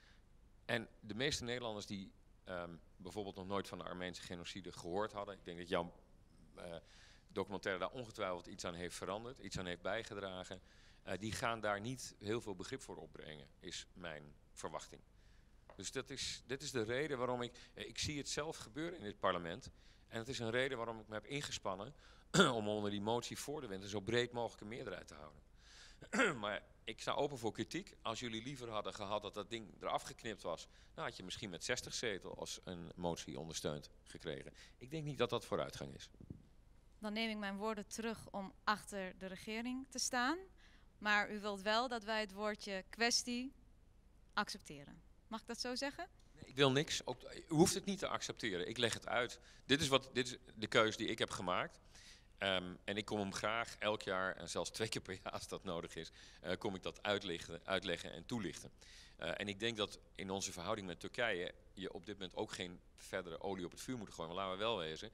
En de meeste Nederlanders die um, bijvoorbeeld nog nooit van de Armeense genocide gehoord hadden, ik denk dat jouw uh, documentaire daar ongetwijfeld iets aan heeft veranderd, iets aan heeft bijgedragen, uh, die gaan daar niet heel veel begrip voor opbrengen, is mijn verwachting. Dus dat is, dit is de reden waarom ik, ik zie het zelf gebeuren in dit parlement. En het is een reden waarom ik me heb ingespannen om onder die motie voor de wind een zo breed mogelijke meerderheid te houden. Maar ik sta open voor kritiek. Als jullie liever hadden gehad dat dat ding eraf geknipt was, dan had je misschien met zestig zetels een motie ondersteund gekregen. Ik denk niet dat dat vooruitgang is.
Dan neem ik mijn woorden terug om achter de regering te staan. Maar u wilt wel dat wij het woordje kwestie accepteren. Mag ik dat zo zeggen?
Nee, ik wil niks. Ook, u hoeft het niet te accepteren. Ik leg het uit. Dit is, wat, dit is de keuze die ik heb gemaakt. Um, en ik kom hem graag elk jaar, en zelfs twee keer per jaar als dat nodig is, uh, kom ik dat uitleggen, uitleggen en toelichten. Uh, en ik denk dat in onze verhouding met Turkije je op dit moment ook geen verdere olie op het vuur moet gooien. Maar laten we wel wezen,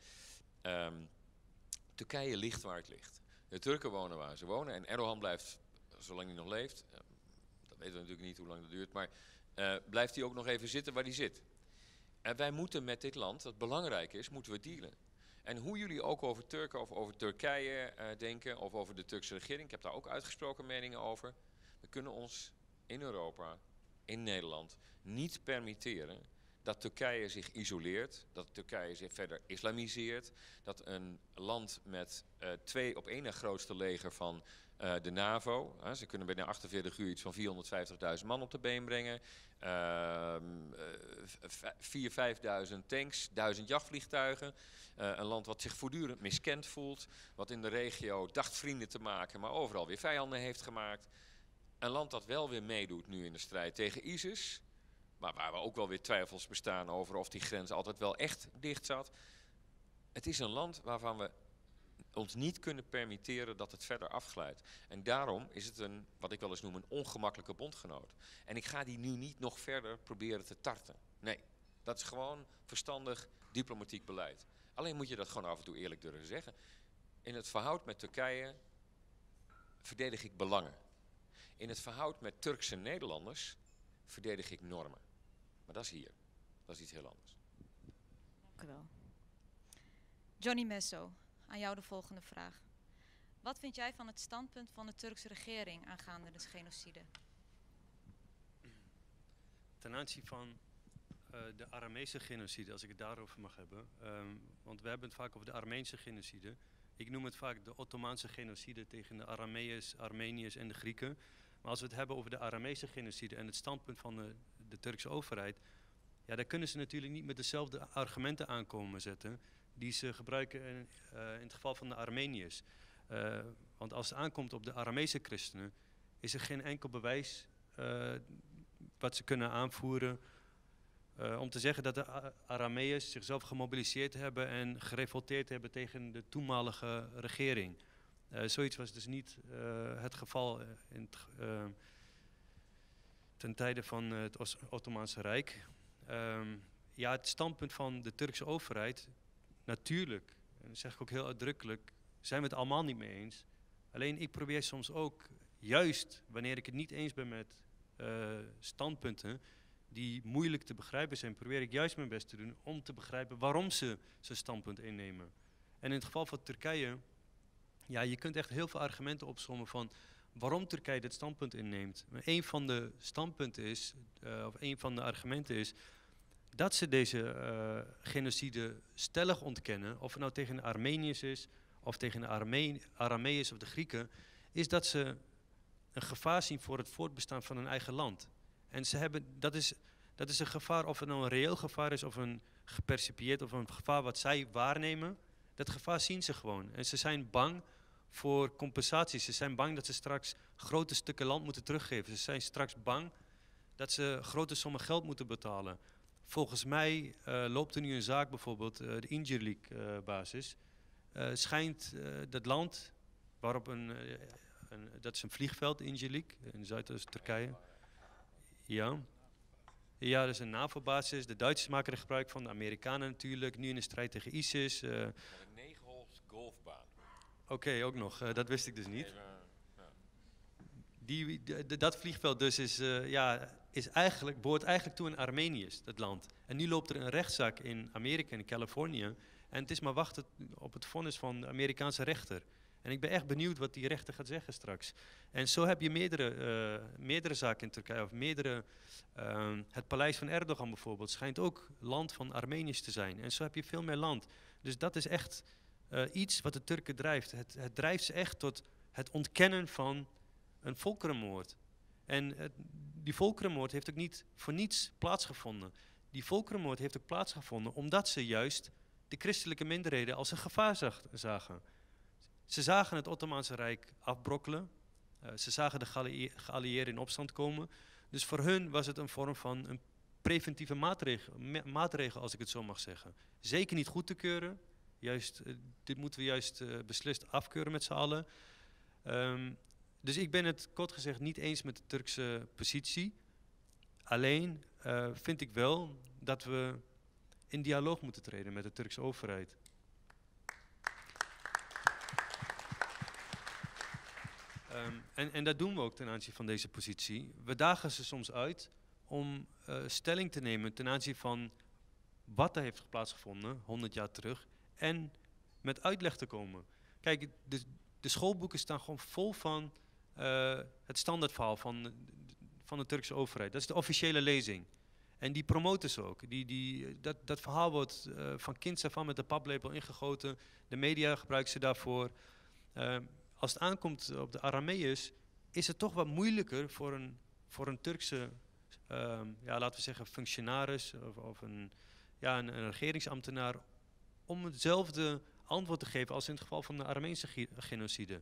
um, Turkije ligt waar het ligt. De Turken wonen waar ze wonen en Erdogan blijft, zolang hij nog leeft, uh, dat weten we natuurlijk niet hoe lang dat duurt, maar uh, blijft hij ook nog even zitten waar hij zit. En wij moeten met dit land, dat belangrijk is, moeten we dealen. En hoe jullie ook over Turken of over Turkije uh, denken, of over de Turkse regering, ik heb daar ook uitgesproken meningen over. We kunnen ons in Europa, in Nederland, niet permitteren dat Turkije zich isoleert, dat Turkije zich verder islamiseert, dat een land met uh, twee op één na grootste leger van uh, de NAVO, uh, ze kunnen binnen achtenveertig uur iets van vierhonderdvijftigduizend man op de been brengen, uh, vierduizend, vijfduizend tanks, duizend jachtvliegtuigen, uh, een land wat zich voortdurend miskend voelt, wat in de regio dacht vrienden te maken, maar overal weer vijanden heeft gemaakt. Een land dat wel weer meedoet nu in de strijd tegen ISIS, maar waar we ook wel weer twijfels bestaan over of die grens altijd wel echt dicht zat. Het is een land waarvan we ons niet kunnen permitteren dat het verder afglijdt. En daarom is het een, wat ik wel eens noem, een ongemakkelijke bondgenoot. En ik ga die nu niet nog verder proberen te tarten. Nee, dat is gewoon verstandig diplomatiek beleid. Alleen moet je dat gewoon af en toe eerlijk durven zeggen. In het verhoud met Turkije verdedig ik belangen. In het verhoud met Turkse Nederlanders verdedig ik normen. Maar dat is hier. Dat is iets heel anders.
Dank u wel. Johnny Messo, aan jou de volgende vraag. Wat vind jij van het standpunt van de Turkse regering aangaande de genocide?
Ten aanzien van uh, de Aramese genocide, als ik het daarover mag hebben. Um, want we hebben het vaak over de Armeense genocide. Ik noem het vaak de Ottomaanse genocide tegen de Arameërs, Armeniërs en de Grieken. Maar als we het hebben over de Aramese genocide en het standpunt van de, de Turkse overheid, ja, daar kunnen ze natuurlijk niet met dezelfde argumenten aankomen zetten die ze gebruiken in, uh, in het geval van de Armeniërs. Uh, want Want als het aankomt op de Aramese christenen, is er geen enkel bewijs uh, wat ze kunnen aanvoeren uh, om te zeggen dat de Arameërs zichzelf gemobiliseerd hebben en gerevolteerd hebben tegen de toenmalige regering. Uh, zoiets was dus niet uh, het geval in het, uh, ten tijde van uh, het Ottomaanse Rijk. Um, ja, het standpunt van de Turkse overheid, natuurlijk, en dat zeg ik ook heel uitdrukkelijk, zijn we het allemaal niet mee eens. Alleen ik probeer soms ook, juist wanneer ik het niet eens ben met uh, standpunten die moeilijk te begrijpen zijn, probeer ik juist mijn best te doen om te begrijpen waarom ze zo'n standpunt innemen. En in het geval van Turkije, ja, je kunt echt heel veel argumenten opsommen van waarom Turkije dit standpunt inneemt. Maar een van de standpunten is, uh, of een van de argumenten is, dat ze deze uh, genocide stellig ontkennen, of het nou tegen de Armeniërs is, of tegen de Arme Arameërs of de Grieken, is dat ze een gevaar zien voor het voortbestaan van hun eigen land. En ze hebben, dat, is, dat is een gevaar, of het nou een reëel gevaar is, of een gepercipieerd, of een gevaar wat zij waarnemen, dat gevaar zien ze gewoon. En ze zijn bang voor compensaties. Ze zijn bang dat ze straks grote stukken land moeten teruggeven. Ze zijn straks bang dat ze grote sommen geld moeten betalen. Volgens mij uh, loopt er nu een zaak, bijvoorbeeld uh, de Incirlik uh, basis. Uh, schijnt uh, dat land waarop een, uh, een, dat is een vliegveld, Incirlik, in Zuidoost-Turkije. Ja. Ja, dat is een NAVO-basis. De Duitsers maken er gebruik van, de Amerikanen natuurlijk, nu in de strijd tegen ISIS. Uh.
Een negenhols golfbaan.
Oké, okay, ook nog. Uh, dat wist ik dus niet. Nee, maar, ja. Die, de, de, dat vliegveld dus is, uh, ja, is eigenlijk, behoort eigenlijk toe aan Armeniërs, dat land. En nu loopt er een rechtszaak in Amerika, in Californië. En het is maar wachten op het vonnis van de Amerikaanse rechter. En ik ben echt benieuwd wat die rechter gaat zeggen straks. En zo heb je meerdere, uh, meerdere zaken in Turkije, of meerdere. Uh, het paleis van Erdogan bijvoorbeeld schijnt ook land van Armeniërs te zijn. En zo heb je veel meer land. Dus dat is echt uh, iets wat de Turken drijft. Het, het drijft ze echt tot het ontkennen van een volkerenmoord. En uh, die volkerenmoord heeft ook niet voor niets plaatsgevonden. Die volkerenmoord heeft ook plaatsgevonden omdat ze juist de christelijke minderheden als een gevaar zag, zagen. Ze zagen het Ottomaanse Rijk afbrokkelen. Uh, ze zagen de geallieerden in opstand komen. Dus voor hun was het een vorm van een preventieve maatregel, maatregel als ik het zo mag zeggen. Zeker niet goed te keuren. Juist, uh, dit moeten we juist uh, beslist afkeuren met z'n allen. Um, dus ik ben het kort gezegd niet eens met de Turkse positie. Alleen uh, vind ik wel dat we in dialoog moeten treden met de Turkse overheid. Um, en, en dat doen we ook ten aanzien van deze positie. We dagen ze soms uit om uh, stelling te nemen ten aanzien van wat er heeft plaatsgevonden, honderd jaar terug, en met uitleg te komen. Kijk, de, de schoolboeken staan gewoon vol van uh, het standaardverhaal van, van de Turkse overheid. Dat is de officiële lezing. En die promoten ze ook. Die, die, dat, dat verhaal wordt uh, van kinds af aan met de paplepel ingegoten. De media gebruiken ze daarvoor. Uh, als het aankomt op de Arameërs, is het toch wat moeilijker voor een, voor een Turkse, uh, ja, laten we zeggen, functionaris of, of een, ja, een, een regeringsambtenaar om hetzelfde antwoord te geven als in het geval van de Armeense genocide.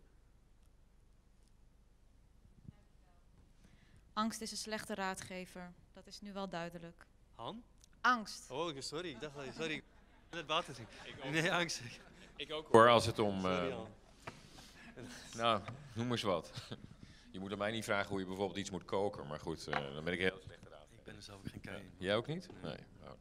Angst is een slechte raadgever. Dat is nu wel duidelijk.
Han?
Angst.
Oh, sorry. Ik dacht, sorry. Ik ben het water zien. Nee, angst.
Ik ook hoor, als het om... Uh, sorry, nou, noem eens wat. Je moet aan mij niet vragen hoe je bijvoorbeeld iets moet koken, maar goed, uh, dan ben ik heel slecht raad.
Ik ben er zelf ook geen kei.
Jij ook niet? Nee. Nou.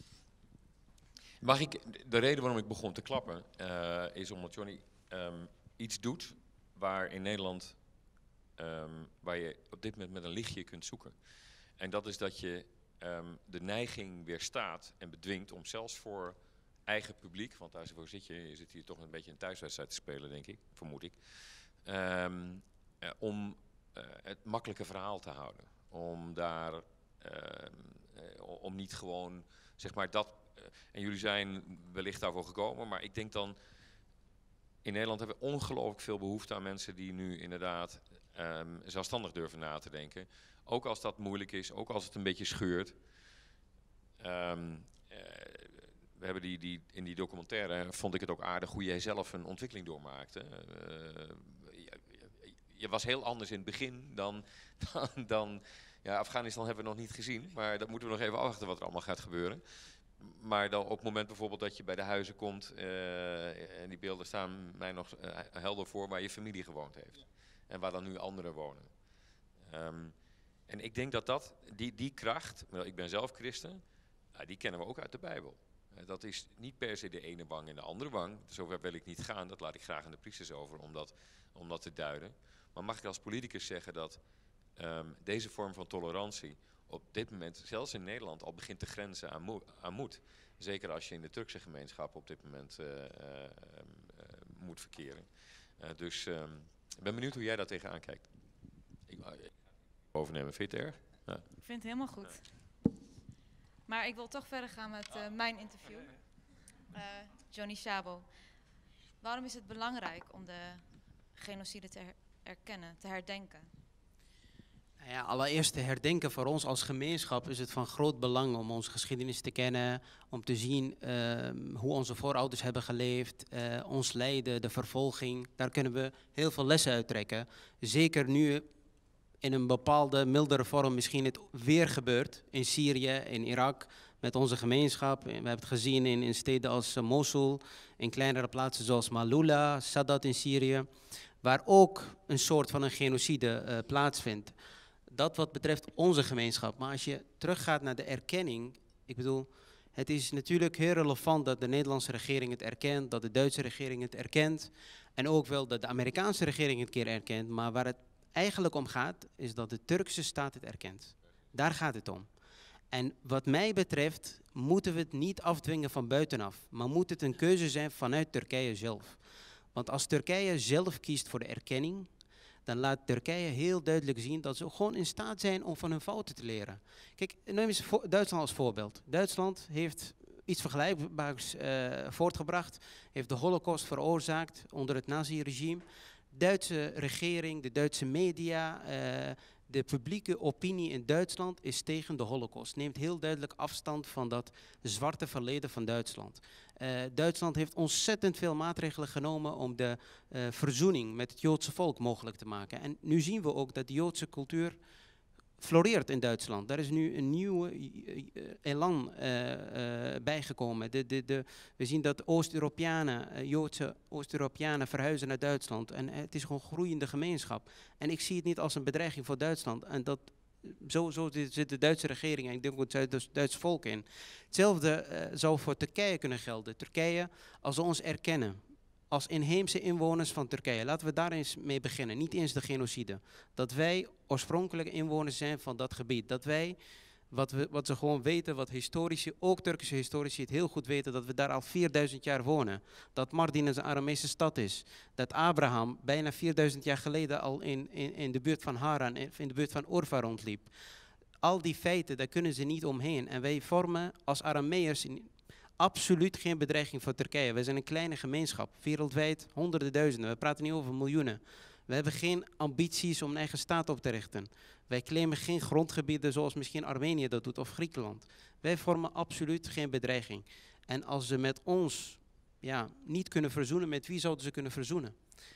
Mag ik, de reden waarom ik begon te klappen, uh, is omdat Johnny um, iets doet waar in Nederland, um, waar je op dit moment met een lichtje kunt zoeken. En dat is dat je um, de neiging weerstaat en bedwingt om zelfs voor eigen publiek, want daarvoor zit je, je zit hier toch een beetje een thuiswedstrijd te spelen, denk ik, vermoed ik. Um, uh, om uh, het makkelijke verhaal te houden. Om daar, uh, uh, om niet gewoon, zeg maar, dat... Uh, en jullie zijn wellicht daarvoor gekomen, maar ik denk dan... In Nederland hebben we ongelooflijk veel behoefte aan mensen die nu inderdaad um, zelfstandig durven na te denken. Ook als dat moeilijk is, ook als het een beetje scheurt. Um, uh, We hebben die, die, in die documentaire vond ik het ook aardig hoe jij zelf een ontwikkeling doormaakte. Uh, je was heel anders in het begin dan, dan, dan ja, Afghanistan hebben we nog niet gezien, maar dat moeten we nog even afwachten wat er allemaal gaat gebeuren. Maar dan op het moment bijvoorbeeld dat je bij de huizen komt, uh, en die beelden staan mij nog uh, helder voor, waar je familie gewoond heeft. En waar dan nu anderen wonen. Um, en ik denk dat, dat die, die kracht, ik ben zelf christen, uh, die kennen we ook uit de Bijbel. Uh, dat is niet per se de ene wang en de andere wang. Zover wil ik niet gaan, dat laat ik graag aan de priesters over om dat, om dat te duiden. Maar mag ik als politicus zeggen dat um, deze vorm van tolerantie op dit moment, zelfs in Nederland, al begint te grenzen aan, mo aan moed. Zeker als je in de Turkse gemeenschap op dit moment uh, uh, uh, moet verkeren. Uh, dus um, ik ben benieuwd hoe jij daar tegenaan kijkt. Ik, uh, overnemen, vind je het erg? Ja.
Ik vind het helemaal goed. Maar ik wil toch verder gaan met uh, mijn interview. Uh, Johnny Szabo. Waarom is het belangrijk om de genocide te her erkennen, te herdenken?
Ja, allereerst te herdenken voor ons als gemeenschap is het van groot belang om onze geschiedenis te kennen, om te zien uh, hoe onze voorouders hebben geleefd, uh, ons lijden, de vervolging. Daar kunnen we heel veel lessen uit trekken. Zeker nu in een bepaalde mildere vorm misschien het weer gebeurt in Syrië, in Irak, met onze gemeenschap. We hebben het gezien in, in steden als uh, Mosul, in kleinere plaatsen zoals Malula, Sadat in Syrië, waar ook een soort van een genocide uh, plaatsvindt. Dat wat betreft onze gemeenschap. Maar als je teruggaat naar de erkenning, ik bedoel, het is natuurlijk heel relevant dat de Nederlandse regering het erkent, dat de Duitse regering het erkent en ook wel dat de Amerikaanse regering het keer erkent. Maar waar het eigenlijk om gaat, is dat de Turkse staat het erkent. Daar gaat het om. En wat mij betreft moeten we het niet afdwingen van buitenaf, maar moet het een keuze zijn vanuit Turkije zelf. Want als Turkije zelf kiest voor de erkenning, dan laat Turkije heel duidelijk zien dat ze gewoon in staat zijn om van hun fouten te leren. Kijk, neem eens Duitsland als voorbeeld. Duitsland heeft iets vergelijkbaars uh, voortgebracht, heeft de Holocaust veroorzaakt onder het nazi-regime. De Duitse regering, de Duitse media, uh, de publieke opinie in Duitsland is tegen de Holocaust. Neemt heel duidelijk afstand van dat zwarte verleden van Duitsland. Uh, Duitsland heeft ontzettend veel maatregelen genomen om de uh, verzoening met het Joodse volk mogelijk te maken. En nu zien we ook dat de Joodse cultuur floreert in Duitsland. Daar is nu een nieuwe uh, elan uh, uh, bijgekomen. De, de, de, we zien dat Oost-Europeanen, uh, Joodse Oost-Europeanen verhuizen naar Duitsland. En het is gewoon een groeiende gemeenschap. En ik zie het niet als een bedreiging voor Duitsland. En dat, zo, zo zit de Duitse regering en ik denk ook het Duitse volk in. Hetzelfde uh, zou voor Turkije kunnen gelden. Turkije, als we ons erkennen als inheemse inwoners van Turkije, laten we daar eens mee beginnen, niet eens de genocide. Dat wij oorspronkelijke inwoners zijn van dat gebied. Dat wij, wat, we, wat ze gewoon weten, wat historici, ook Turkse historici het heel goed weten, dat we daar al vierduizend jaar wonen. Dat Mardin een Aramese stad is. Dat Abraham bijna vierduizend jaar geleden al in, in, in de buurt van Haran, in de buurt van Urfa rondliep. Al die feiten, daar kunnen ze niet omheen. En wij vormen als Arameërs absoluut geen bedreiging voor Turkije. Wij zijn een kleine gemeenschap, wereldwijd honderden duizenden. We praten niet over miljoenen. We hebben geen ambities om een eigen staat op te richten. Wij claimen geen grondgebieden zoals misschien Armenië dat doet of Griekenland. Wij vormen absoluut geen bedreiging. En als ze met ons ja, niet kunnen verzoenen, met wie zouden ze kunnen verzoenen?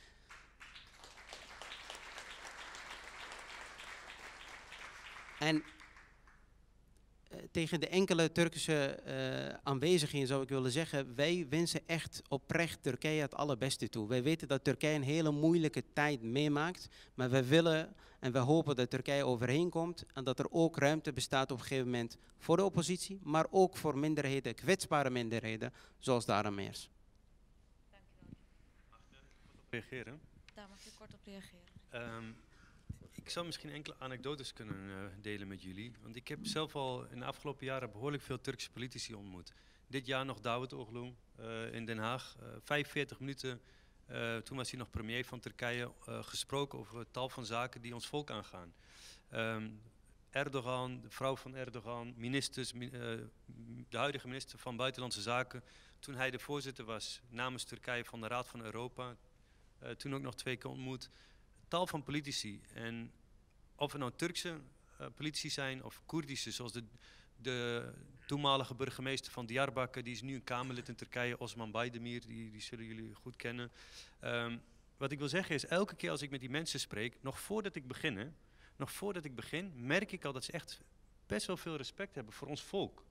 En tegen de enkele Turkse uh, aanwezigen zou ik willen zeggen, wij wensen echt oprecht Turkije het allerbeste toe. Wij weten dat Turkije een hele moeilijke tijd meemaakt, maar wij willen en wij hopen dat Turkije overheen komt en dat er ook ruimte bestaat op een gegeven moment voor de oppositie, maar ook voor minderheden, kwetsbare minderheden, zoals de Arameërs.
Dankjewel.
Mag ik daar kort op reageren?
Daar mag je kort op reageren.
Um, Ik zou misschien enkele anekdotes kunnen uh, delen met jullie. Want ik heb zelf al in de afgelopen jaren behoorlijk veel Turkse politici ontmoet. Dit jaar nog Davutoglu uh, in Den Haag. Uh, vijfenveertig minuten, uh, toen was hij nog premier van Turkije, uh, gesproken over tal van zaken die ons volk aangaan. Um, Erdogan, de vrouw van Erdogan, ministers, mi uh, de huidige minister van Buitenlandse Zaken. Toen hij de voorzitter was namens Turkije van de Raad van Europa. Uh, toen ook nog twee keer ontmoet. Tal van politici. En of het nou Turkse uh, politici zijn of Koerdische, zoals de, de toenmalige burgemeester van Diyarbakir, die is nu een Kamerlid in Turkije, Osman Baydemir, die, die zullen jullie goed kennen. Um, wat ik wil zeggen is, elke keer als ik met die mensen spreek, nog voordat ik begin, hè, nog voordat ik begin, merk ik al dat ze echt best wel veel respect hebben voor ons volk.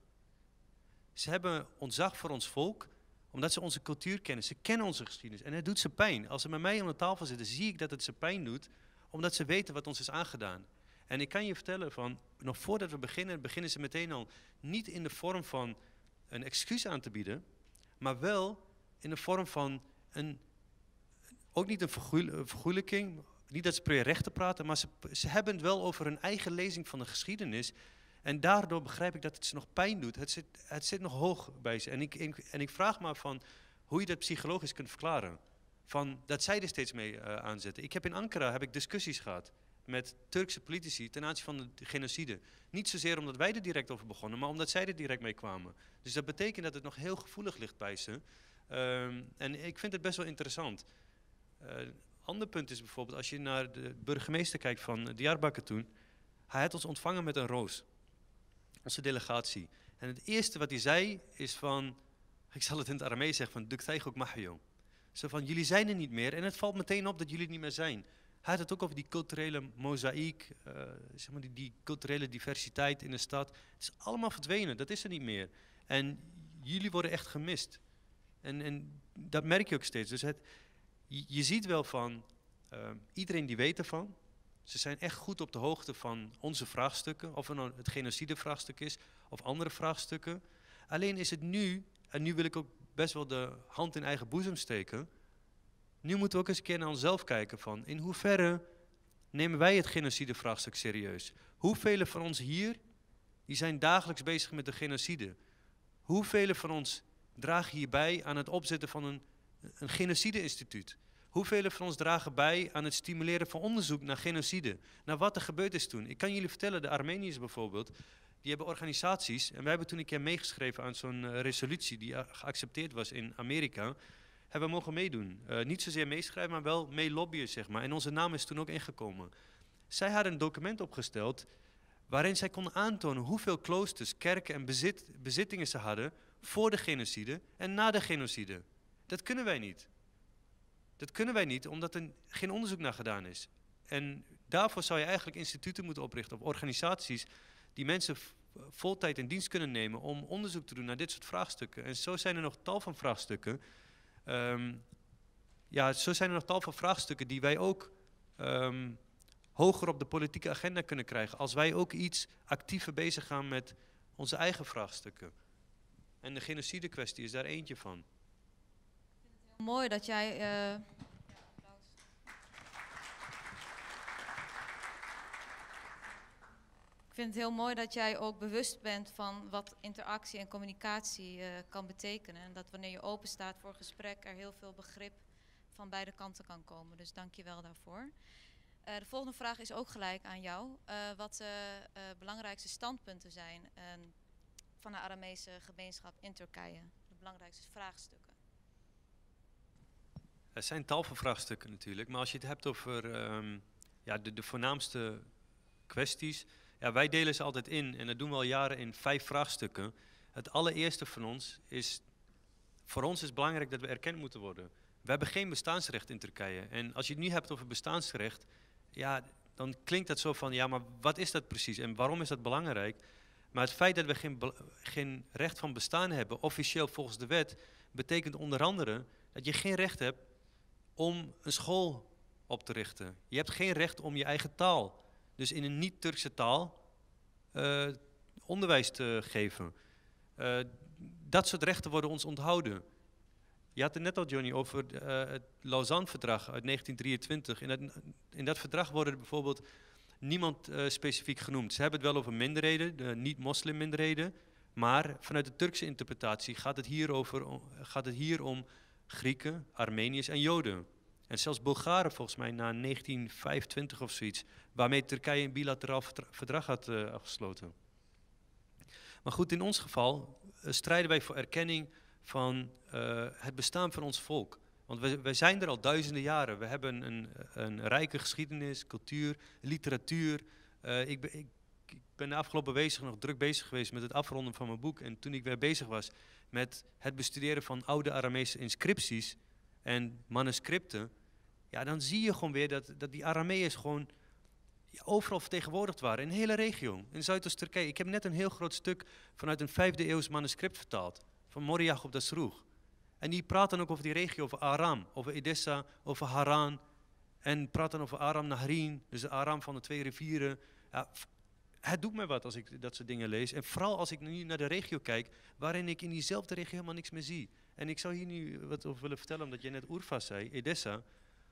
Ze hebben ontzag voor ons volk, omdat ze onze cultuur kennen. Ze kennen onze geschiedenis en het doet ze pijn. Als ze met mij aan de tafel zitten, zie ik dat het ze pijn doet, omdat ze weten wat ons is aangedaan. En ik kan je vertellen, van, nog voordat we beginnen, beginnen ze meteen al niet in de vorm van een excuus aan te bieden, maar wel in de vorm van een, ook niet een vergoel- vergoelijking, niet dat ze proberen recht te praten, maar ze, ze hebben het wel over hun eigen lezing van de geschiedenis. En daardoor begrijp ik dat het ze nog pijn doet. Het zit, het zit nog hoog bij ze. En ik, ik, en ik vraag me af van hoe je dat psychologisch kunt verklaren. Van dat zij er steeds mee uh, aanzetten. Ik heb in Ankara heb ik discussies gehad met Turkse politici ten aanzien van de genocide. Niet zozeer omdat wij er direct over begonnen, maar omdat zij er direct mee kwamen. Dus dat betekent dat het nog heel gevoelig ligt bij ze. Um, en ik vind het best wel interessant. Een uh, ander punt is bijvoorbeeld, als je naar de burgemeester kijkt van Diyarbakir toen. Hij had ons ontvangen met een roos. Onze delegatie. En het eerste wat hij zei is van, ik zal het in het Aramees zeggen, van Duktijgok Mahyo. Zo van, jullie zijn er niet meer en het valt meteen op dat jullie er niet meer zijn. Hij had het ook over die culturele mozaïek, uh, zeg maar die, die culturele diversiteit in de stad. Het is allemaal verdwenen, dat is er niet meer. En jullie worden echt gemist. En, en dat merk je ook steeds. Dus het, je, je ziet wel van, uh, iedereen die weet ervan. Ze zijn echt goed op de hoogte van onze vraagstukken, of het nou het genocidevraagstuk is, of andere vraagstukken. Alleen is het nu, en nu wil ik ook best wel de hand in eigen boezem steken, nu moeten we ook eens een keer naar onszelf kijken van, in hoeverre nemen wij het genocidevraagstuk serieus? Hoeveel van ons hier, die zijn dagelijks bezig met de genocide? Hoeveel van ons dragen hierbij aan het opzetten van een, een genocide-instituut? Hoeveel van ons dragen bij aan het stimuleren van onderzoek naar genocide? Naar wat er gebeurd is toen. Ik kan jullie vertellen, de Armeniërs bijvoorbeeld, die hebben organisaties. En wij hebben toen een keer meegeschreven aan zo'n uh, resolutie die uh, geaccepteerd was in Amerika. Hebben we mogen meedoen. Uh, niet zozeer meeschrijven, maar wel mee lobbyen, zeg maar. En onze naam is toen ook ingekomen. Zij hadden een document opgesteld waarin zij konden aantonen hoeveel kloosters, kerken en bezit, bezittingen ze hadden voor de genocide en na de genocide. Dat kunnen wij niet. Dat kunnen wij niet, omdat er geen onderzoek naar gedaan is. En daarvoor zou je eigenlijk instituten moeten oprichten, of organisaties die mensen voltijd in dienst kunnen nemen om onderzoek te doen naar dit soort vraagstukken. En zo zijn er nog tal van vraagstukken. Um, ja, zo zijn er nog tal van vraagstukken die wij ook um, hoger op de politieke agenda kunnen krijgen. Als wij ook iets actiever bezig gaan met onze eigen vraagstukken. En de genocide kwestie is daar eentje van.
Mooi dat jij. Uh... Ja, applaus. Ik vind het heel mooi dat jij ook bewust bent van wat interactie en communicatie uh, kan betekenen. En dat wanneer je open staat voor gesprek, er heel veel begrip van beide kanten kan komen. Dus dank je wel daarvoor. Uh, de volgende vraag is ook gelijk aan jou. Uh, wat de uh, uh, belangrijkste standpunten zijn uh, van de Aramese gemeenschap in Turkije? De belangrijkste vraagstukken.
Er zijn tal van vraagstukken natuurlijk, maar als je het hebt over um, ja, de, de voornaamste kwesties, ja, wij delen ze altijd in en dat doen we al jaren in vijf vraagstukken. Het allereerste van ons is, voor ons is het belangrijk dat we erkend moeten worden. We hebben geen bestaansrecht in Turkije en als je het nu hebt over bestaansrecht, ja, dan klinkt dat zo van, ja, maar wat is dat precies en waarom is dat belangrijk? Maar het feit dat we geen, geen recht van bestaan hebben, officieel volgens de wet, betekent onder andere dat je geen recht hebt om een school op te richten. Je hebt geen recht om je eigen taal, dus in een niet-Turkse taal, uh, onderwijs te geven. Uh, dat soort rechten worden ons onthouden. Je had het net al, Johnny, over uh, het Lausanne-verdrag uit negentien drieëntwintig. In dat, in dat verdrag worden bijvoorbeeld niemand uh, specifiek genoemd. Ze hebben het wel over minderheden, de niet-moslimminderheden, maar vanuit de Turkse interpretatie gaat het hier, over, gaat het hier om Grieken, Armeniërs en Joden. En zelfs Bulgaren volgens mij na negentien vijfentwintig of zoiets, waarmee Turkije een bilateraal verdrag had uh, afgesloten. Maar goed, in ons geval uh, strijden wij voor erkenning van uh, het bestaan van ons volk. Want wij, wij zijn er al duizenden jaren. We hebben een, een rijke geschiedenis, cultuur, literatuur. Uh, ik, ben, ik, ik ben de afgelopen weken nog druk bezig geweest met het afronden van mijn boek. En toen ik weer bezig was met het bestuderen van oude Aramese inscripties en manuscripten, Ja, dan zie je gewoon weer dat, dat die Arameeërs gewoon overal vertegenwoordigd waren, in de hele regio, in Zuidoost-Turkije. Ik heb net een heel groot stuk vanuit een vijfde eeuws manuscript vertaald, van Moria op Dasroeg. En die praat dan ook over die regio, over Aram, over Edessa, over Haran. En praat dan over Aram Nahrin, dus de Aram van de twee rivieren. Ja, het doet mij wat als ik dat soort dingen lees. En vooral als ik nu naar de regio kijk, waarin ik in diezelfde regio helemaal niks meer zie. En ik zou hier nu wat over willen vertellen, omdat jij net Urfa zei, Edessa.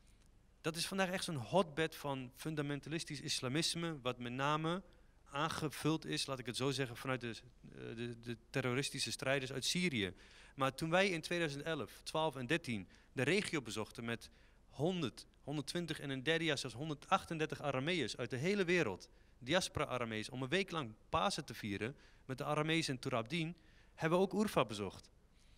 Dat is vandaag echt zo'n hotbed van fundamentalistisch islamisme, wat met name aangevuld is, laat ik het zo zeggen, vanuit de, de, de terroristische strijders uit Syrië. Maar toen wij in tweeduizend elf, twaalf en dertien de regio bezochten met honderd, honderdtwintig en een derde jaar zelfs honderdachtendertig Arameeërs uit de hele wereld, diaspora-Arameeërs, om een week lang Pasen te vieren met de Arameeërs in Turabdin, hebben we ook Urfa bezocht.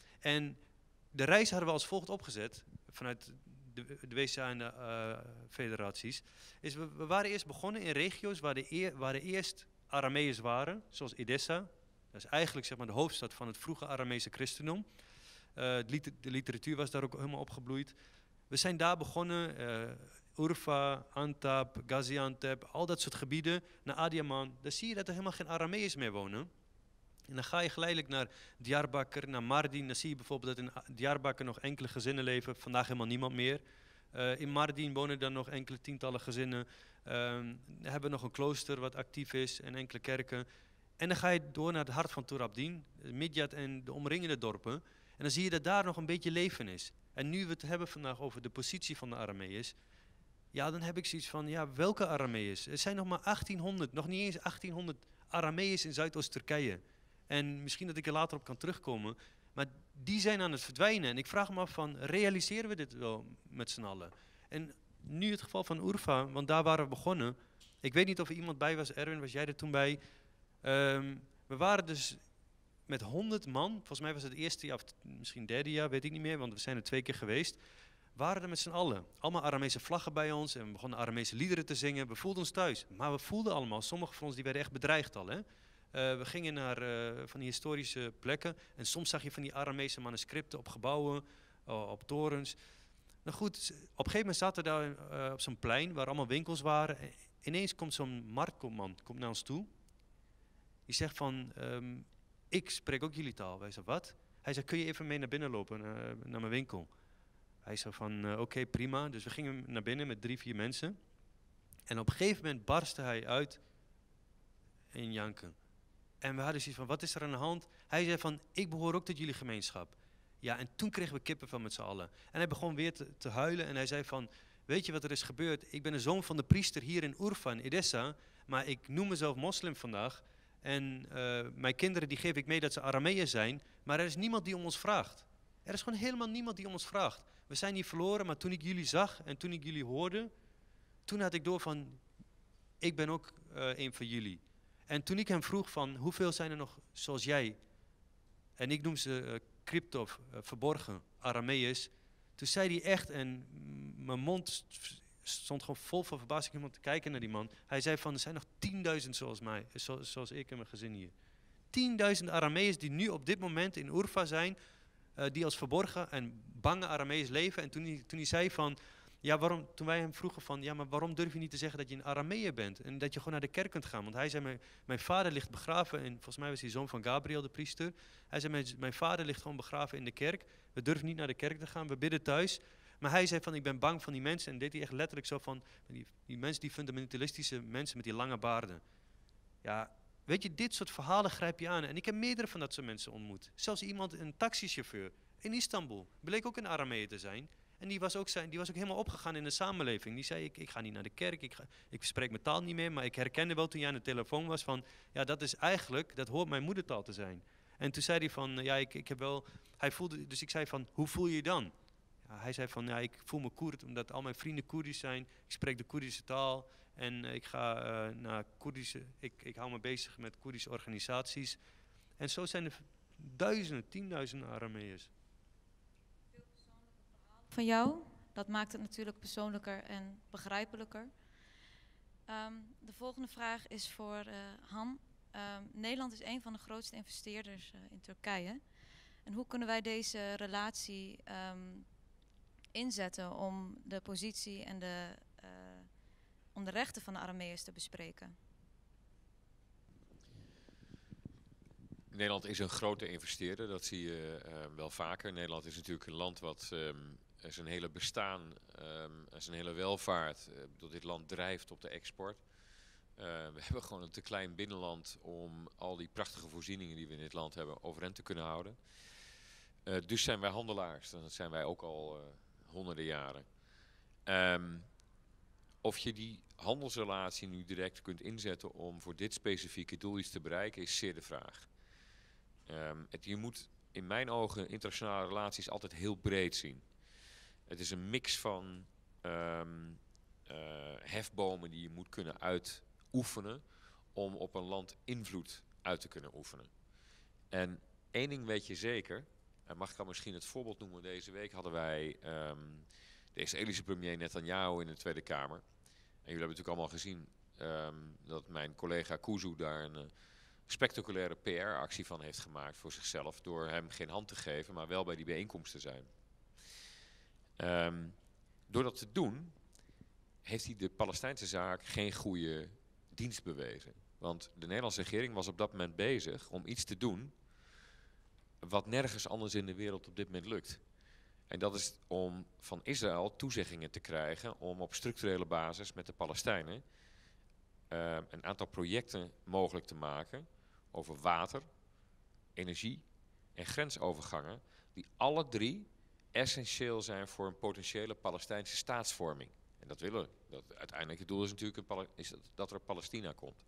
En de reis hadden we als volgt opgezet, vanuit de, de W C A en de uh, federaties, is we, we waren eerst begonnen in regio's waar, de eer, waar er eerst Arameeërs waren, zoals Edessa. Dat is eigenlijk zeg maar de hoofdstad van het vroege Aramese christendom. Uh, de, liter, de literatuur was daar ook helemaal opgebloeid. We zijn daar begonnen, uh, Urfa, Antap, Gaziantep, al dat soort gebieden, naar Adiaman. Daar zie je dat er helemaal geen Arameeërs meer wonen. En dan ga je geleidelijk naar Diyarbakir, naar Mardin. Dan zie je bijvoorbeeld dat in Diyarbakir nog enkele gezinnen leven, vandaag helemaal niemand meer. Uh, in Mardin wonen dan nog enkele tientallen gezinnen. Um, we hebben nog een klooster wat actief is en enkele kerken. En dan ga je door naar het hart van Turabdin, Midyat en de omringende dorpen. En dan zie je dat daar nog een beetje leven is. En nu we het hebben vandaag over de positie van de Arameeërs, ja, dan heb ik zoiets van, ja, welke Arameeërs? Er zijn nog maar achttienhonderd, nog niet eens achttienhonderd Arameeërs in Zuidoost-Turkije. En misschien dat ik er later op kan terugkomen, maar die zijn aan het verdwijnen. En ik vraag me af van, realiseren we dit wel met z'n allen? En nu het geval van Urfa, want daar waren we begonnen. Ik weet niet of er iemand bij was, Erwin, was jij er toen bij? Um, we waren dus met honderd man, volgens mij was het het eerste jaar of misschien derde jaar, weet ik niet meer, want we zijn er twee keer geweest. Waren er met z'n allen. Allemaal Aramese vlaggen bij ons en we begonnen Aramese liederen te zingen. We voelden ons thuis, maar we voelden allemaal, sommige van ons die werden echt bedreigd al. Hè? Uh, we gingen naar uh, van die historische plekken en soms zag je van die Aramese manuscripten op gebouwen, uh, op torens. Nou goed, op een gegeven moment zaten we daar uh, op zo'n plein waar allemaal winkels waren. En ineens komt zo'n marktman komt naar ons toe. Die zegt van, um, ik spreek ook jullie taal. Wij zeiden, wat? Hij zei, kun je even mee naar binnen lopen, uh, naar mijn winkel? Hij zei van, uh, oké, okay, prima. Dus we gingen naar binnen met drie, vier mensen. En op een gegeven moment barstte hij uit in janken. En we hadden zoiets van, wat is er aan de hand? Hij zei van, ik behoor ook tot jullie gemeenschap. Ja, en toen kregen we kippen van met z'n allen. En hij begon weer te, te huilen en hij zei van, weet je wat er is gebeurd? Ik ben de zoon van de priester hier in Urfa, in Edessa, maar ik noem mezelf moslim vandaag. En uh, mijn kinderen die geef ik mee dat ze Arameeën zijn, maar er is niemand die om ons vraagt. Er is gewoon helemaal niemand die om ons vraagt. We zijn hier verloren, maar toen ik jullie zag en toen ik jullie hoorde, toen had ik door van, ik ben ook uh, een van jullie. En toen ik hem vroeg van, hoeveel zijn er nog zoals jij? En ik noem ze uh, crypto, uh, verborgen, Arameeërs. Toen zei hij echt, en mijn mond stond gewoon vol van verbazing iemand te kijken naar die man. Hij zei van, er zijn nog tienduizend zoals mij, zo, zoals ik en mijn gezin hier. Tienduizend Arameeërs die nu op dit moment in Urfa zijn, uh, die als verborgen en bange Arameeërs leven. En toen hij, toen hij zei van, ja, waarom, toen wij hem vroegen van, ja, maar waarom durf je niet te zeggen dat je een Arameeër bent? En dat je gewoon naar de kerk kunt gaan. Want hij zei, mijn, mijn vader ligt begraven, en volgens mij was hij zoon van Gabriel, de priester. Hij zei, mijn, mijn vader ligt gewoon begraven in de kerk. We durven niet naar de kerk te gaan, we bidden thuis. Maar hij zei van, ik ben bang van die mensen. En deed hij echt letterlijk zo van, die, die mensen, die fundamentalistische mensen met die lange baarden. Ja, weet je, dit soort verhalen grijp je aan. En ik heb meerdere van dat soort mensen ontmoet. Zelfs iemand, een taxichauffeur in Istanbul, bleek ook een Arameeër te zijn. En die was, ook zijn, die was ook helemaal opgegaan in de samenleving. Die zei, ik, ik ga niet naar de kerk, ik, ga, ik spreek mijn taal niet meer. Maar ik herkende wel toen jij aan de telefoon was van, ja, dat is eigenlijk, dat hoort mijn moedertaal te zijn. En toen zei hij van, ja, ik, ik heb wel, hij voelde, dus ik zei van, hoe voel je je dan? Ja, hij zei van, ja, ik voel me Koerd, omdat al mijn vrienden Koerdisch zijn. Ik spreek de Koerdische taal en uh, ik ga uh, naar Koerdische, ik, ik hou me bezig met Koerdische organisaties. En zo zijn er duizenden, tienduizenden Arameeërs.
Van jou, dat maakt het natuurlijk persoonlijker en begrijpelijker. Um, de volgende vraag is voor uh, Han. Um, Nederland is een van de grootste investeerders uh, in Turkije. En hoe kunnen wij deze relatie um, inzetten om de positie en de, uh, om de rechten van de Arameërs te bespreken?
Nederland is een grote investeerder, dat zie je uh, wel vaker. Nederland is natuurlijk een land wat um, zijn hele bestaan, um, zijn hele welvaart uh, door dit land drijft op de export. Uh, we hebben gewoon een te klein binnenland om al die prachtige voorzieningen die we in dit land hebben overeind te kunnen houden. Uh, dus zijn wij handelaars, en dat zijn wij ook al uh, honderden jaren. Um, of je die handelsrelatie nu direct kunt inzetten om voor dit specifieke doel iets te bereiken, is zeer de vraag. Um, het, je moet in mijn ogen internationale relaties altijd heel breed zien. Het is een mix van um, uh, hefbomen die je moet kunnen uitoefenen om op een land invloed uit te kunnen oefenen. En één ding weet je zeker, en mag ik dan misschien het voorbeeld noemen, deze week hadden wij um, de Israëlische premier Netanyahu in de Tweede Kamer. En jullie hebben natuurlijk allemaal gezien um, dat mijn collega Kuzu daar een uh, spectaculaire P R-actie van heeft gemaakt voor zichzelf, door hem geen hand te geven, maar wel bij die bijeenkomst te zijn. Um, door dat te doen, heeft hij de Palestijnse zaak geen goede dienst bewezen. Want de Nederlandse regering was op dat moment bezig om iets te doen wat nergens anders in de wereld op dit moment lukt. En dat is om van Israël toezeggingen te krijgen om op structurele basis met de Palestijnen uh, een aantal projecten mogelijk te maken over water, energie en grensovergangen, die alle drie essentieel zijn voor een potentiële Palestijnse staatsvorming. En dat willen we. Dat uiteindelijk het doel is natuurlijk een is dat, dat er Palestina komt.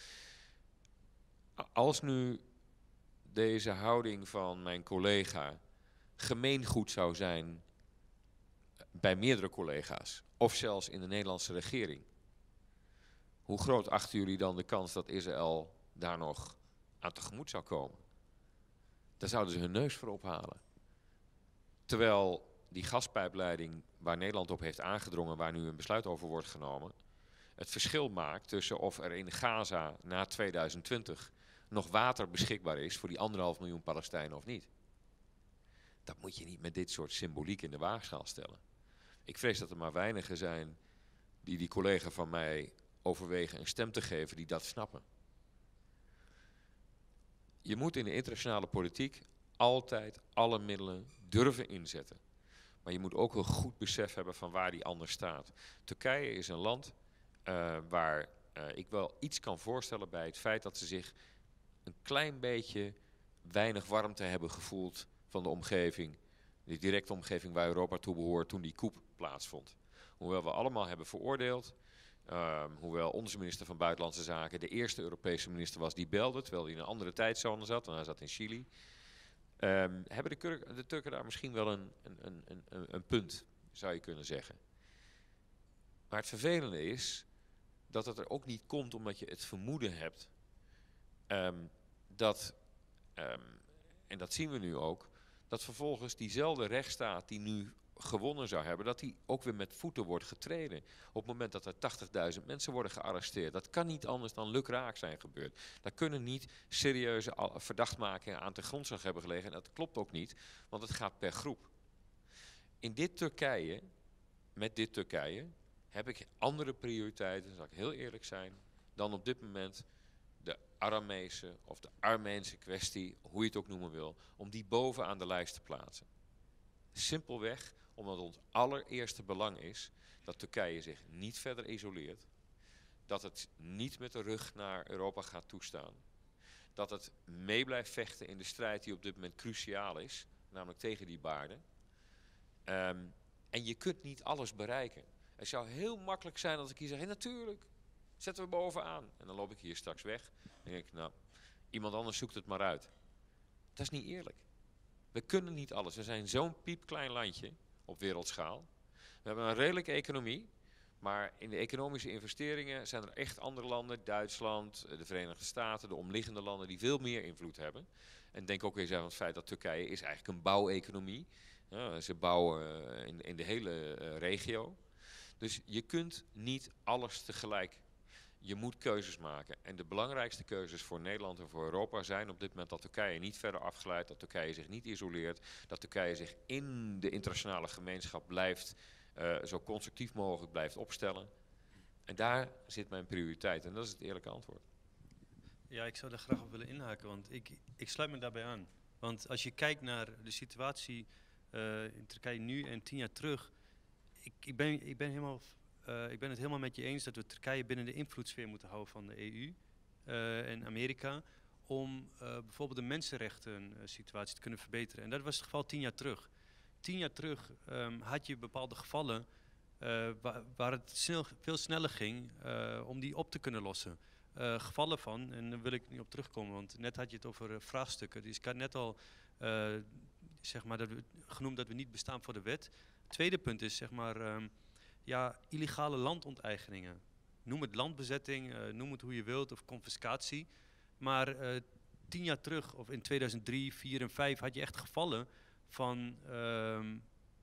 Als nu deze houding van mijn collega gemeengoed zou zijn bij meerdere collega's, of zelfs in de Nederlandse regering, hoe groot achten jullie dan de kans dat Israël daar nog aan tegemoet zou komen? Daar zouden ze hun neus voor ophalen. Terwijl die gaspijpleiding waar Nederland op heeft aangedrongen, waar nu een besluit over wordt genomen, het verschil maakt tussen of er in Gaza na tweeduizend twintig nog water beschikbaar is voor die anderhalf miljoen Palestijnen of niet. Dat moet je niet met dit soort symboliek in de waagschaal stellen. Ik vrees dat er maar weinigen zijn die die collega van mij overwegen een stem te geven die dat snappen. Je moet in de internationale politiek altijd alle middelen durven inzetten. Maar je moet ook een goed besef hebben van waar die ander staat. Turkije is een land uh, waar uh, ik wel iets kan voorstellen bij het feit dat ze zich een klein beetje weinig warmte hebben gevoeld van de omgeving, de directe omgeving waar Europa toe behoort toen die coup plaatsvond. Hoewel we allemaal hebben veroordeeld, um, hoewel onze minister van Buitenlandse Zaken de eerste Europese minister was die belde, terwijl hij in een andere tijdzone zat, en hij zat in Chili, um, hebben de, Kurk, de Turken daar misschien wel een, een, een, een, een punt, zou je kunnen zeggen. Maar het vervelende is dat het er ook niet komt omdat je het vermoeden hebt um, dat, um, en dat zien we nu ook, dat vervolgens diezelfde rechtsstaat die nu gewonnen zou hebben, dat die ook weer met voeten wordt getreden. Op het moment dat er tachtigduizend mensen worden gearresteerd. Dat kan niet anders dan lukraak zijn gebeurd. Daar kunnen niet serieuze verdachtmakingen aan ten grondslag hebben gelegen. En dat klopt ook niet, want het gaat per groep. In dit Turkije, met dit Turkije, heb ik andere prioriteiten, zal ik heel eerlijk zijn, dan op dit moment de Aramese of de Armeense kwestie, hoe je het ook noemen wil, om die bovenaan de lijst te plaatsen. Simpelweg omdat ons allereerste belang is dat Turkije zich niet verder isoleert, dat het niet met de rug naar Europa gaat toestaan, dat het mee blijft vechten in de strijd die op dit moment cruciaal is, namelijk tegen die baarden. Um, en je kunt niet alles bereiken. Het zou heel makkelijk zijn als ik hier zeg, hey, natuurlijk, zetten we bovenaan. En dan loop ik hier straks weg en denk ik, nou, iemand anders zoekt het maar uit. Dat is niet eerlijk. We kunnen niet alles. We zijn zo'n piepklein landje op wereldschaal. We hebben een redelijke economie, maar in de economische investeringen zijn er echt andere landen, Duitsland, de Verenigde Staten, de omliggende landen, die veel meer invloed hebben. En denk ook eens aan het feit dat Turkije is eigenlijk een bouweconomie. Ja, ze bouwen in, in de hele uh, regio. Dus je kunt niet alles tegelijk. je moet keuzes maken. En de belangrijkste keuzes voor Nederland en voor Europa zijn op dit moment dat Turkije niet verder afglijdt, dat Turkije zich niet isoleert, dat Turkije zich in de internationale gemeenschap blijft, uh, zo constructief mogelijk blijft opstellen. En daar zit mijn prioriteit en dat is het eerlijke antwoord.
Ja, ik zou daar graag op willen inhaken, want ik, ik sluit me daarbij aan. Want als je kijkt naar de situatie uh, in Turkije nu en tien jaar terug, ik, ik, ben, ik, ben helemaal, uh, ik ben het helemaal met je eens dat we Turkije binnen de invloedssfeer moeten houden van de E U uh, en Amerika, om uh, bijvoorbeeld de mensenrechten uh, situatie te kunnen verbeteren. En dat was het geval tien jaar terug. Tien jaar terug um, had je bepaalde gevallen uh, waar, waar het snel, veel sneller ging uh, om die op te kunnen lossen. Uh, gevallen van, en daar wil ik niet op terugkomen, want net had je het over uh, vraagstukken. Dus ik had net al uh, zeg maar dat we, genoemd dat we niet bestaan voor de wet. Tweede punt is zeg maar um, ja, illegale landonteigeningen. Noem het landbezetting, uh, noem het hoe je wilt, of confiscatie. Maar uh, tien jaar terug, of in tweeduizend drie, vier en vijf, had je echt gevallen van, um,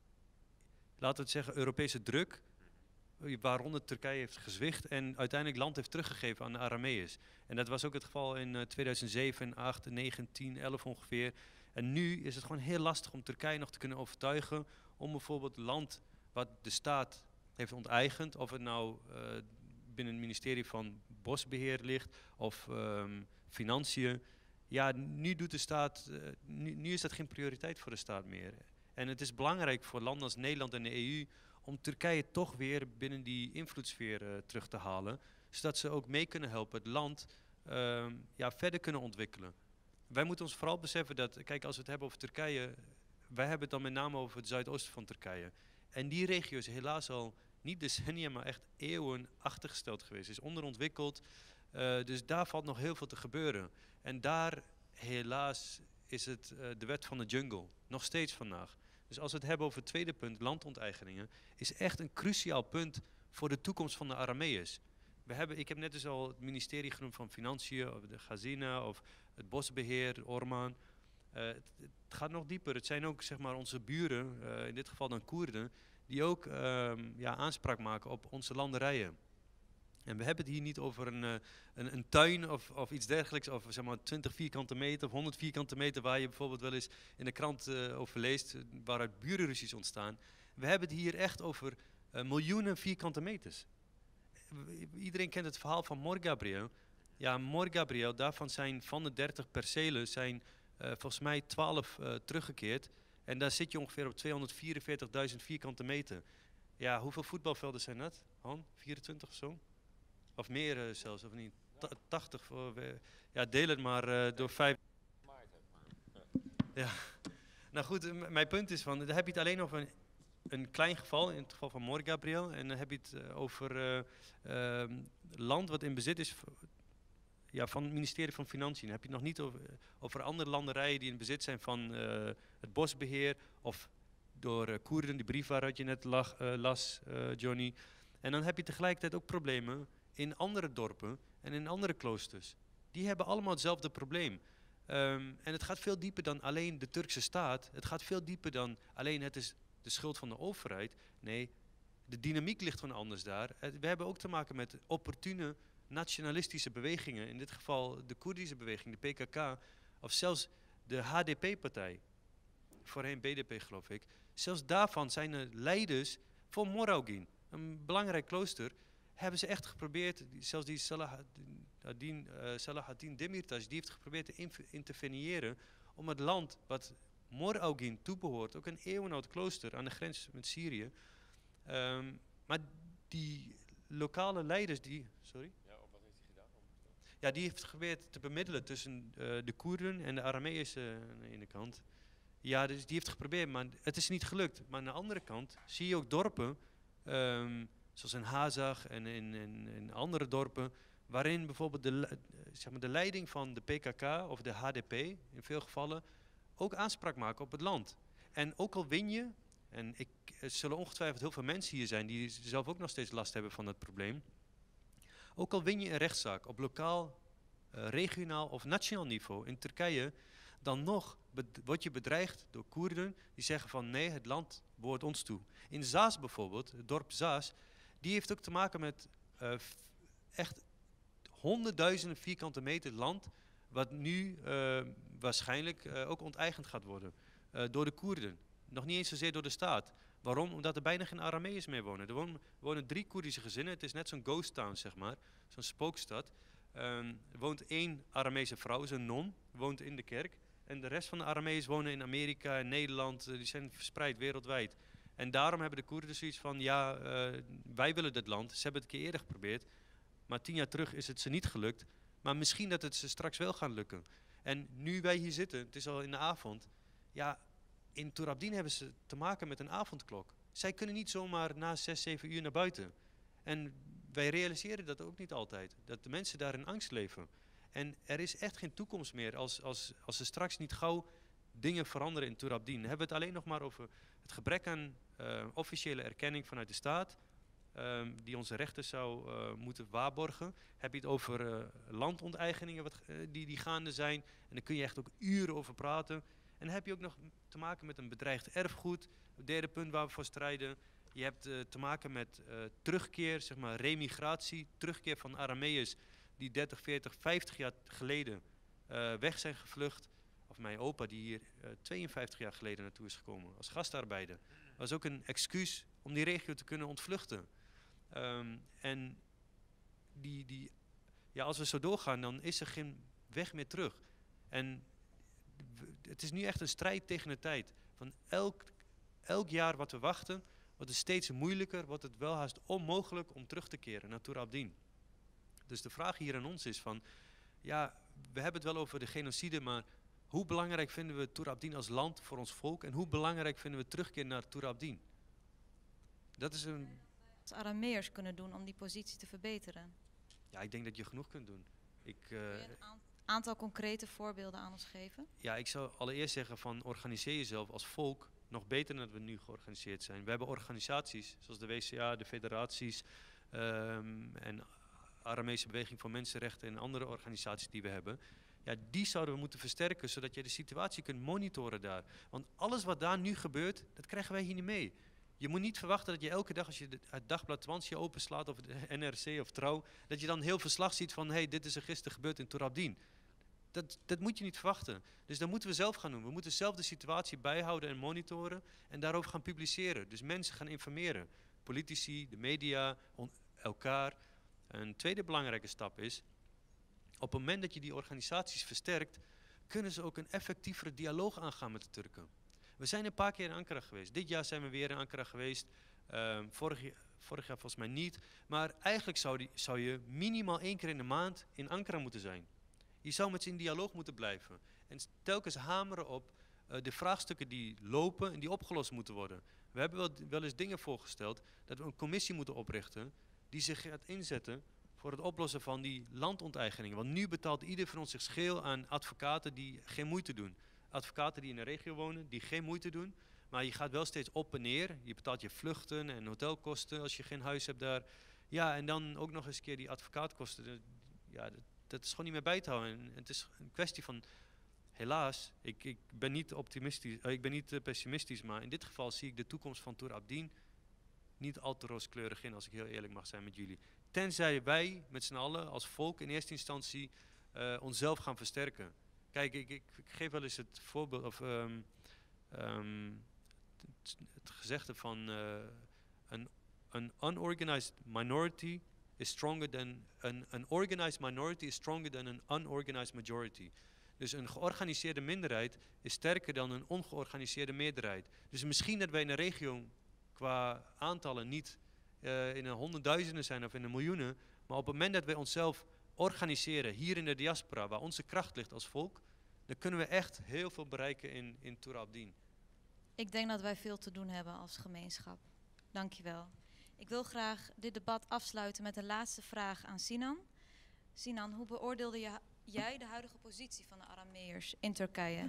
laten we het zeggen, Europese druk, waaronder Turkije heeft gezwicht en uiteindelijk land heeft teruggegeven aan de Arameeërs. En dat was ook het geval in uh, tweeduizend zeven, acht, negen, tien, elf ongeveer. En nu is het gewoon heel lastig om Turkije nog te kunnen overtuigen om bijvoorbeeld land wat de staat heeft onteigend, of het nou uh, binnen het ministerie van Bosbeheer ligt of um, Financiën. Ja, nu doet de staat, uh, nu, nu is dat geen prioriteit voor de staat meer. En het is belangrijk voor landen als Nederland en de E U om Turkije toch weer binnen die invloedssfeer uh, terug te halen, zodat ze ook mee kunnen helpen het land uh, ja, verder kunnen ontwikkelen. Wij moeten ons vooral beseffen dat, kijk, als we het hebben over Turkije, wij hebben het dan met name over het zuidoosten van Turkije. En die regio is helaas al niet decennia, maar echt eeuwen achtergesteld geweest. Is onderontwikkeld, uh, dus daar valt nog heel veel te gebeuren. En daar, helaas, is het uh, de wet van de jungle, nog steeds vandaag. Dus als we het hebben over het tweede punt, landonteigeningen, is echt een cruciaal punt voor de toekomst van de Arameeërs. We hebben, ik heb net dus al het ministerie genoemd van Financiën, of de Gazina, of het bosbeheer, Orman. Uh, het, het gaat nog dieper. Het zijn ook zeg maar, onze buren, uh, in dit geval dan Koerden, die ook uh, ja, aanspraak maken op onze landerijen. En we hebben het hier niet over een, uh, een, een tuin of, of iets dergelijks, of zeg maar twintig vierkante meter of honderd vierkante meter, waar je bijvoorbeeld wel eens in de krant uh, over leest, uh, waaruit burenruzies ontstaan. We hebben het hier echt over uh, miljoenen vierkante meters. Iedereen kent het verhaal van Mor Gabriel. Ja, Mor Gabriel, daarvan zijn van de dertig percelen zijn uh, volgens mij twaalf uh, teruggekeerd. En daar zit je ongeveer op tweehonderdvierenveertigduizend vierkante meter. Ja, hoeveel voetbalvelden zijn dat? Han, vierentwintig of zo? Of meer uh, zelfs, of niet? tachtig. Voor, uh, ja, deel het maar uh, door vijf. Ja. Nou goed, uh, mijn punt is van, dan heb je het alleen over een, een klein geval, in het geval van Mor Gabriel. En dan heb je het uh, over uh, uh, land wat in bezit is ja, van het ministerie van Financiën. Dan heb je het nog niet over, over andere landerijen die in bezit zijn van uh, het bosbeheer. Of door uh, Koerden, die brief waaruit je net lag, uh, las, uh, Johnny. En dan heb je tegelijkertijd ook problemen in andere dorpen en in andere kloosters. Die hebben allemaal hetzelfde probleem. Um, en het gaat veel dieper dan alleen de Turkse staat. Het gaat veel dieper dan alleen het is de schuld van de overheid. Nee, de dynamiek ligt gewoon anders daar. We hebben ook te maken met opportune nationalistische bewegingen. In dit geval de Koerdische beweging, de P K K. Of zelfs de H D P-partij. Voorheen B D P geloof ik. Zelfs daarvan zijn er leiders van Moraugin, een belangrijk klooster, hebben ze echt geprobeerd, zelfs die Salahaddin, uh, Salahaddin Demirtas, die heeft geprobeerd te interveneren om het land wat Moraugin toebehoort, ook een eeuwenoud klooster aan de grens met Syrië. Um, maar die lokale leiders, die... Sorry?
Ja, wat heeft hij gedaan?
Ja, die heeft geprobeerd te bemiddelen tussen uh, de Koerden en de Arameeërs uh, aan de ene kant. Ja, dus die heeft geprobeerd, maar het is niet gelukt. Maar aan de andere kant zie je ook dorpen, um, zoals in Hazag en in, in, in andere dorpen, waarin bijvoorbeeld de, zeg maar de leiding van de P K K of de H D P in veel gevallen ook aanspraak maken op het land. En ook al win je, en ik, er zullen ongetwijfeld heel veel mensen hier zijn die zelf ook nog steeds last hebben van dat probleem, ook al win je een rechtszaak op lokaal, uh, regionaal of nationaal niveau in Turkije, dan nog word je bedreigd door Koerden die zeggen van nee, het land behoort ons toe. In Zaas bijvoorbeeld, het dorp Zaas, die heeft ook te maken met uh, echt honderdduizenden vierkante meter land, wat nu uh, waarschijnlijk uh, ook onteigend gaat worden uh, door de Koerden. Nog niet eens zozeer door de staat. Waarom? Omdat er bijna geen Arameërs meer wonen. Er wonen, wonen drie Koerdische gezinnen. Het is net zo'n ghost town, zeg maar. Zo'n spookstad. Um, er woont één Aramese vrouw, is een non, woont in de kerk. En de rest van de Arameërs wonen in Amerika en Nederland. Uh, die zijn verspreid wereldwijd. En daarom hebben de Koerden zoiets van, ja, uh, wij willen dit land. Ze hebben het een keer eerder geprobeerd. Maar tien jaar terug is het ze niet gelukt. Maar misschien dat het ze straks wel gaan lukken. En nu wij hier zitten, het is al in de avond. Ja, in Tur Abdin hebben ze te maken met een avondklok. Zij kunnen niet zomaar na zes, zeven uur naar buiten. En wij realiseren dat ook niet altijd. Dat de mensen daar in angst leven. En er is echt geen toekomst meer als, als, als er straks niet gauw dingen veranderen in Tur Abdin. Dan hebben we het alleen nog maar over het gebrek aan uh, officiële erkenning vanuit de staat. Um, die onze rechten zou uh, moeten waarborgen. Heb je het over uh, landonteigeningen wat, uh, die, die gaande zijn. En daar kun je echt ook uren over praten. En dan heb je ook nog te maken met een bedreigd erfgoed. Het derde punt waar we voor strijden. Je hebt uh, te maken met uh, terugkeer, zeg maar remigratie. Terugkeer van Arameërs die dertig, veertig, vijftig jaar geleden uh, weg zijn gevlucht. Of mijn opa die hier uh, tweeënvijftig jaar geleden naartoe is gekomen als gastarbeider. Dat was ook een excuus om die regio te kunnen ontvluchten. Um, en die, die, ja, als we zo doorgaan, dan is er geen weg meer terug. En het is nu echt een strijd tegen de tijd. Van elk, elk jaar wat we wachten, wordt het steeds moeilijker, wordt het wel haast onmogelijk om terug te keren naar Tur Abdin. Dus de vraag hier aan ons is van, ja, we hebben het wel over de genocide, maar hoe belangrijk vinden we Tur Abdin als land voor ons volk en hoe belangrijk vinden we terugkeer naar Tur Abdin? Dat is een...
Wat Arameërs kunnen doen om die positie te verbeteren?
Ja, ik denk dat je genoeg kunt doen. Ik, uh,
Kun je een aantal concrete voorbeelden aan ons geven?
Ja, ik zou allereerst zeggen van organiseer jezelf als volk nog beter dan dat we nu georganiseerd zijn. We hebben organisaties zoals de W C A, de federaties um, en Aramese Beweging voor Mensenrechten en andere organisaties die we hebben. Ja, die zouden we moeten versterken zodat je de situatie kunt monitoren daar. Want alles wat daar nu gebeurt, dat krijgen wij hier niet mee. Je moet niet verwachten dat je elke dag als je het dagblad Tubantia openslaat of de N R C of Trouw, dat je dan heel verslag ziet van hé, hey, dit is er gisteren gebeurd in Tur Abdin. Dat, dat moet je niet verwachten. Dus dat moeten we zelf gaan doen. We moeten zelf de situatie bijhouden en monitoren en daarover gaan publiceren. Dus mensen gaan informeren. Politici, de media, elkaar. Een tweede belangrijke stap is, op het moment dat je die organisaties versterkt, kunnen ze ook een effectievere dialoog aangaan met de Turken. We zijn een paar keer in Ankara geweest. Dit jaar zijn we weer in Ankara geweest. Uh, vorig, vorig jaar volgens mij niet. Maar eigenlijk zou, die, zou je minimaal één keer in de maand in Ankara moeten zijn. Je zou met ze in dialoog moeten blijven. En telkens hameren op uh, de vraagstukken die lopen en die opgelost moeten worden. We hebben wel, wel eens dingen voorgesteld dat we een commissie moeten oprichten die zich gaat inzetten voor het oplossen van die landonteigeningen. Want nu betaalt ieder van ons zich scheel aan advocaten die geen moeite doen. Advocaten die in de regio wonen, die geen moeite doen. Maar je gaat wel steeds op en neer. Je betaalt je vluchten en hotelkosten als je geen huis hebt daar. Ja, en dan ook nog eens een keer die advocaatkosten. Ja, dat, dat is gewoon niet meer bij te houden. En het is een kwestie van, helaas, ik, ik ben niet optimistisch, uh, ik ben niet uh, pessimistisch, maar in dit geval zie ik de toekomst van Tur Abdin niet al te rooskleurig in, als ik heel eerlijk mag zijn met jullie. Tenzij wij met z'n allen als volk in eerste instantie uh, onszelf gaan versterken. Kijk, ik, ik, ik geef wel eens het voorbeeld, of um, um, het, het gezegde van uh, an, an unorganized minority is stronger than, an, an organized minority is stronger than an unorganized majority. Dus een georganiseerde minderheid is sterker dan een ongeorganiseerde meerderheid. Dus misschien dat wij in een regio qua aantallen niet uh, in een honderdduizenden zijn of in een miljoenen, maar op het moment dat wij onszelf organiseren hier in de diaspora, waar onze kracht ligt als volk, dan kunnen we echt heel veel bereiken in, in Tur Abdin.
Ik denk dat wij veel te doen hebben als gemeenschap. Dankjewel. Ik wil graag dit debat afsluiten met de laatste vraag aan Sinan. Sinan, hoe beoordeelde je, jij de huidige positie van de Arameërs in Turkije?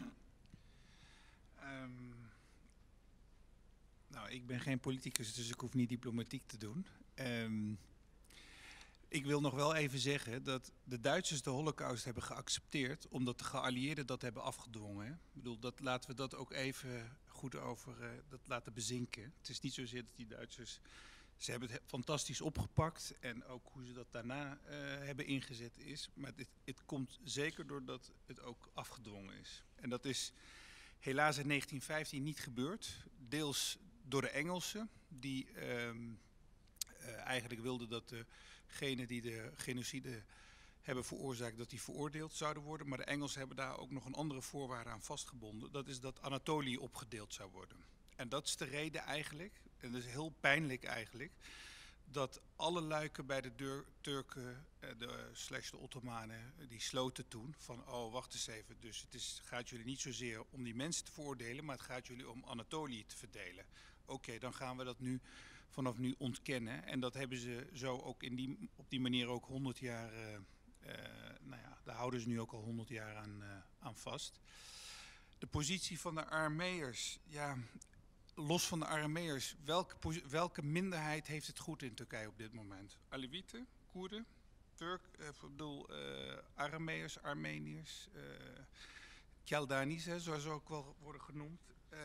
Um, nou, ik ben geen politicus, dus ik hoef niet diplomatiek te doen. Um, Ik wil nog wel even zeggen dat de Duitsers de Holocaust hebben geaccepteerd omdat de geallieerden dat hebben afgedwongen. Hè? Ik bedoel, dat, laten we dat ook even goed over uh, dat laten bezinken. Het is niet zozeer dat die Duitsers Ze hebben het fantastisch opgepakt en ook hoe ze dat daarna uh, hebben ingezet is. Maar dit, het komt zeker doordat het ook afgedwongen is. En dat is helaas in negentien vijftien niet gebeurd. Deels door de Engelsen, die um, uh, eigenlijk wilden dat degenen die de genocide hebben veroorzaakt, dat die veroordeeld zouden worden. Maar de Engelsen hebben daar ook nog een andere voorwaarde aan vastgebonden. Dat is dat Anatolië opgedeeld zou worden. En dat is de reden eigenlijk, en dat is heel pijnlijk eigenlijk, dat alle luiken bij de deur, Turken, de, slash de Ottomanen, die sloten toen van, oh wacht eens even, dus het is, gaat jullie niet zozeer om die mensen te veroordelen, maar het gaat jullie om Anatolië te verdelen. Oké, okay, dan gaan we dat nu vanaf nu ontkennen. En dat hebben ze zo ook in die, op die manier ook honderd jaar, uh, uh, nou ja, daar houden ze nu ook al honderd jaar aan, uh, aan vast. De positie van de Arameërs, ja, los van de Arameërs, welke, welke minderheid heeft het goed in Turkije op dit moment? Alewieten, Koerden, Turk, uh, ik bedoel, uh, Arameërs, Armeniërs, uh, Kjaldanis, hè, zoals ze ook wel worden genoemd. Uh,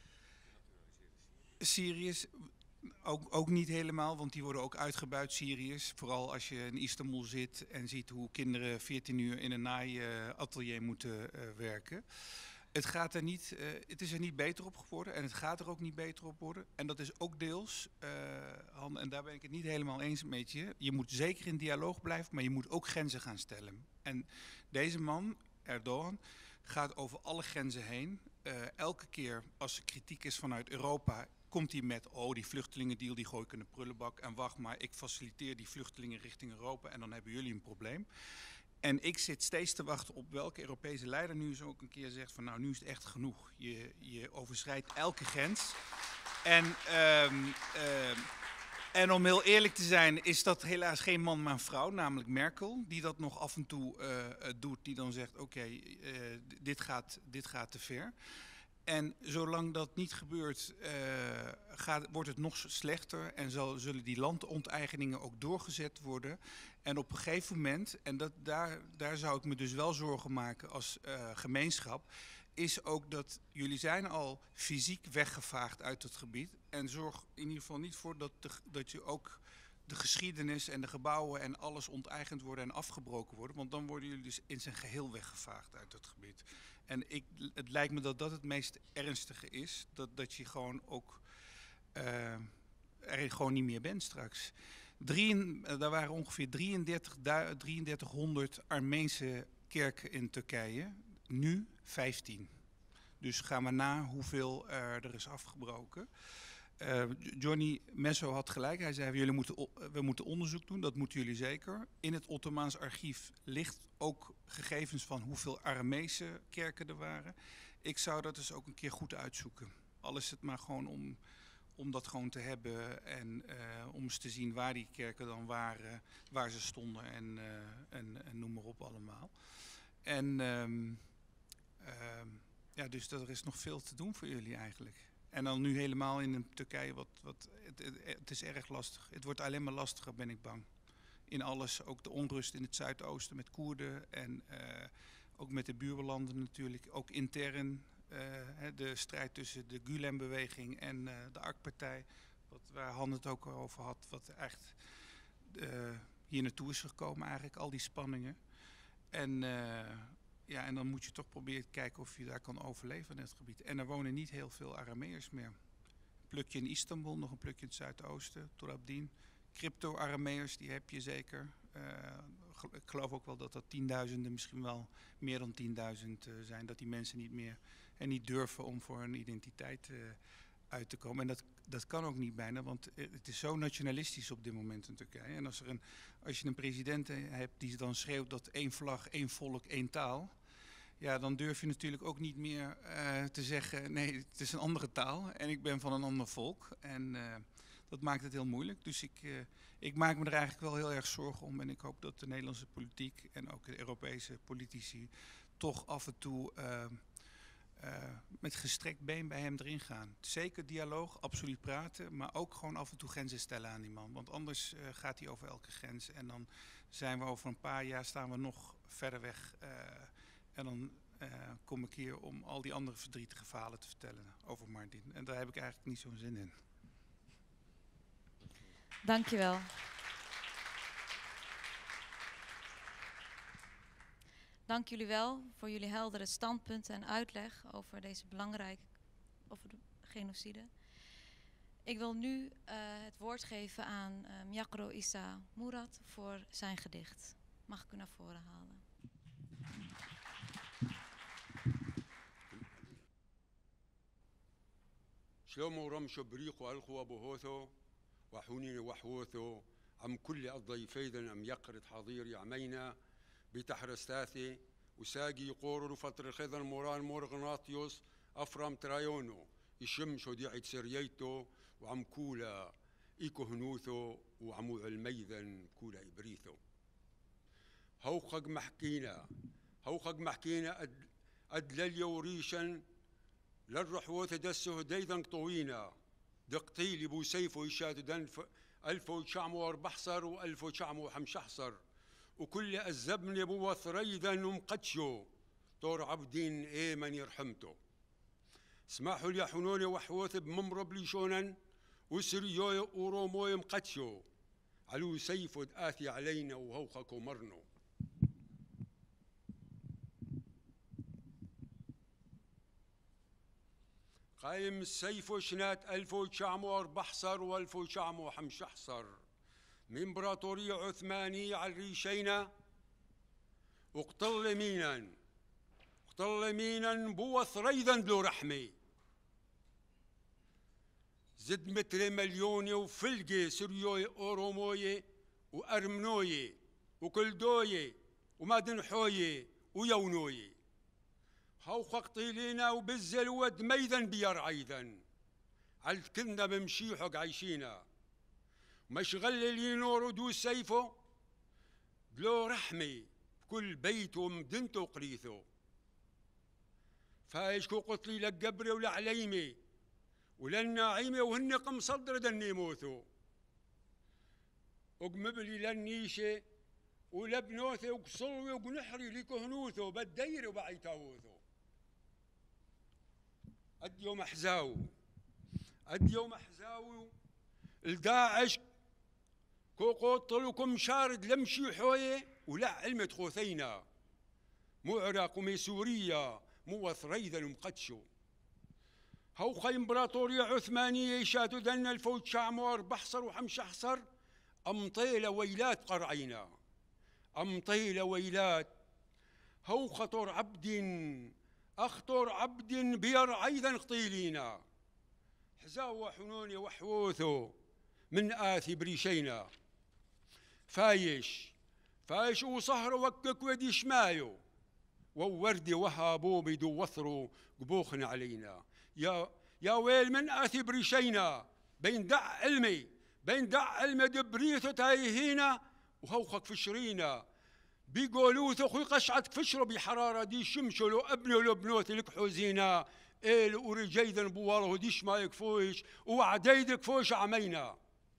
Syriërs, ook, ook niet helemaal, want die worden ook uitgebuit, Syriërs. Vooral als je in Istanbul zit en ziet hoe kinderen veertien uur in een naaiatelier moeten uh, werken. Het, gaat er niet, uh, het is er niet beter op geworden en het gaat er ook niet beter op worden. En dat is ook deels, uh, Han, en daar ben ik het niet helemaal eens met je. Je moet zeker in dialoog blijven, maar je moet ook grenzen gaan stellen. En deze man, Erdogan, gaat over alle grenzen heen. Uh, elke keer als er kritiek is vanuit Europa, komt hij met, oh die vluchtelingendeal die gooi ik in de prullenbak. En wacht maar, ik faciliteer die vluchtelingen richting Europa en dan hebben jullie een probleem. En ik zit steeds te wachten op welke Europese leider nu eens ook een keer zegt van nou, nu is het echt genoeg. Je, je overschrijdt elke grens. En, um, um, en om heel eerlijk te zijn is dat helaas geen man maar een vrouw, namelijk Merkel. Die dat nog af en toe uh, doet, die dan zegt oké, okay, uh, dit, gaat, dit gaat te ver. En zolang dat niet gebeurt, uh, gaat, wordt het nog slechter en zal, zullen die landonteigeningen ook doorgezet worden. En op een gegeven moment, en dat, daar, daar zou ik me dus wel zorgen maken als uh, gemeenschap, is ook dat jullie zijn al fysiek weggevaagd uit het gebied. En zorg in ieder geval niet voor dat, de, dat je ook de geschiedenis en de gebouwen en alles onteigend worden en afgebroken worden. Want dan worden jullie dus in zijn geheel weggevaagd uit het gebied. En ik, het lijkt me dat dat het meest ernstige is. Dat, dat je gewoon ook uh, er gewoon niet meer bent straks. Drie, daar waren ongeveer drieëndertighonderd Armeense kerken in Turkije. Nu vijftien. Dus ga maar na hoeveel uh, er is afgebroken. Uh, Johnny Messo had gelijk. Hij zei, jullie moeten, we moeten onderzoek doen. Dat moeten jullie zeker. In het Ottomaans archief ligt ook gegevens van hoeveel Aramese kerken er waren. Ik zou dat dus ook een keer goed uitzoeken. Al is het maar gewoon om, om dat gewoon te hebben. En uh, om eens te zien waar die kerken dan waren. Waar ze stonden en, uh, en, en noem maar op allemaal. En um, um, ja, dus er is nog veel te doen voor jullie eigenlijk. En dan nu helemaal in Turkije, wat, wat, het, het, het is erg lastig. Het wordt alleen maar lastiger, ben ik bang. In alles, ook de onrust in het Zuidoosten met Koerden en uh, ook met de buurlanden natuurlijk. Ook intern, uh, hè, de strijd tussen de Gülen-beweging en uh, de A K P-partij. Wat, waar Han het ook over had, wat echt uh, hier naartoe is gekomen eigenlijk, al die spanningen. En... Uh, Ja, en dan moet je toch proberen te kijken of je daar kan overleven in het gebied. En er wonen niet heel veel Arameërs meer. Een plukje in Istanbul, nog een plukje in het Zuidoosten, Torabdin. Crypto-Arameërs, die heb je zeker. Uh, ik geloof ook wel dat dat tienduizenden, misschien wel meer dan tienduizend uh, zijn. Dat die mensen niet meer en niet durven om voor hun identiteit uh, uit te komen. En dat, dat kan ook niet bijna, want het is zo nationalistisch op dit moment in Turkije. En als, er een, als je een president hebt die dan schreeuwt dat één vlag, één volk, één taal... Ja, dan durf je natuurlijk ook niet meer uh, te zeggen, nee, het is een andere taal en ik ben van een ander volk. En uh, dat maakt het heel moeilijk. Dus ik, uh, ik maak me er eigenlijk wel heel erg zorgen om. En ik hoop dat de Nederlandse politiek en ook de Europese politici toch af en toe uh, uh, met gestrekt been bij hem erin gaan. Zeker dialoog, absoluut praten, maar ook gewoon af en toe grenzen stellen aan die man. Want anders uh, gaat hij over elke grens en dan zijn we over een paar jaar, staan we nog verder weg. Uh, En dan uh, kom ik hier om al die andere verdrietige verhalen te vertellen over Mardin. En daar heb ik eigenlijk niet zo'n zin in.
Dankjewel. Dank jullie wel voor jullie heldere standpunten en uitleg over deze belangrijke, over de genocide. Ik wil nu uh, het woord geven aan uh, Myakro Issa Murad voor zijn gedicht. Mag ik u naar voren halen?
شلومو رمشو بريقو ألقوا بهوثو وحونين وحوثو عم كل الضيفيدا أم يقرد حضيري عمينا بتحرستاثي وساقي قورو فتر خذن موران مورغناطيوس أفرام ترايونو يشمشو ديعي سرييتو وعم كولا إيكو هنوثو وعمو الميذن كولا إبريثو هوخق محكينا هوخق محكينا أد أدلليو ريشن للرحوث دسه ديدن طوينا دقتيلي بو سيفو يشاد دن ألف وشعمو أربحصر وألف وشعمو حمشحصر وكل الزبن بو ثريدا ومقدشو طور عبدين ايمن يرحمتو اسمحوا لي حنوني وحوث بممرب لي شونن وسريوي وروموي مقدشو علو سيفو آثي علينا وهوخكو مرنو قايم السيف وشنات ألف وشعمو أربحصر وألف وشعمو حمشحصر من إمبراطورية عثمانية على الريشينا وقتل مينا قتل مينا بو ثريدا دلو رحمي زد متر مليوني وفلقي سريوي أوروموي وأرمنوي وكلدوي ومادنحوي ويونوي هوخ قطيلينا وبزل ود ميذن بيرعيذن عالكنا بمشيحق عايشينا مشغل لي نور دو سيفو دلو رحمي كل بيت ومدنته وقريثو فايشكو قتلي لقبري ولا عليمي ولا الناعيمي وهن قم صدر دني موثو وقمبلي للنيشي ولا بنوثي وقصلوي وقنحري لكهنوثو بالدير وبعيتاوثو أد يوم أحزاو أد يوم أحزاو الداعش كو قوطلكم شارد لمشي حوية ولا علمة خوثينا مو عراق ومي سوريا مو ثريدا ومقدشو هوخا إمبراطورية عثمانية يشاتو دن الفوت شعمور بحصر وحمشحصر أمطيلة ويلات قرعينا أمطيلة ويلات هوخطر عبد أخطر عبد بيرعيذا قطيلينا حزاو وحنوني وحوثو من آثي بريشينا فايش فايش وصهر وكك ودي شمايو ووردي وهابو بيدو وثرو قبوخن علينا يا يا ويل من آثي بريشينا بين دع علمي بين دع علمي دبريثو تايهينا وهوخك فشرينا بيقولوا ثخوي قشعتك فشروا بحرارة دي شمشوا لو ابنوا لو بنوث لك حوزينا إل ورجيدا بواره ديش ما يكفوش وعديد يكفوش عمينا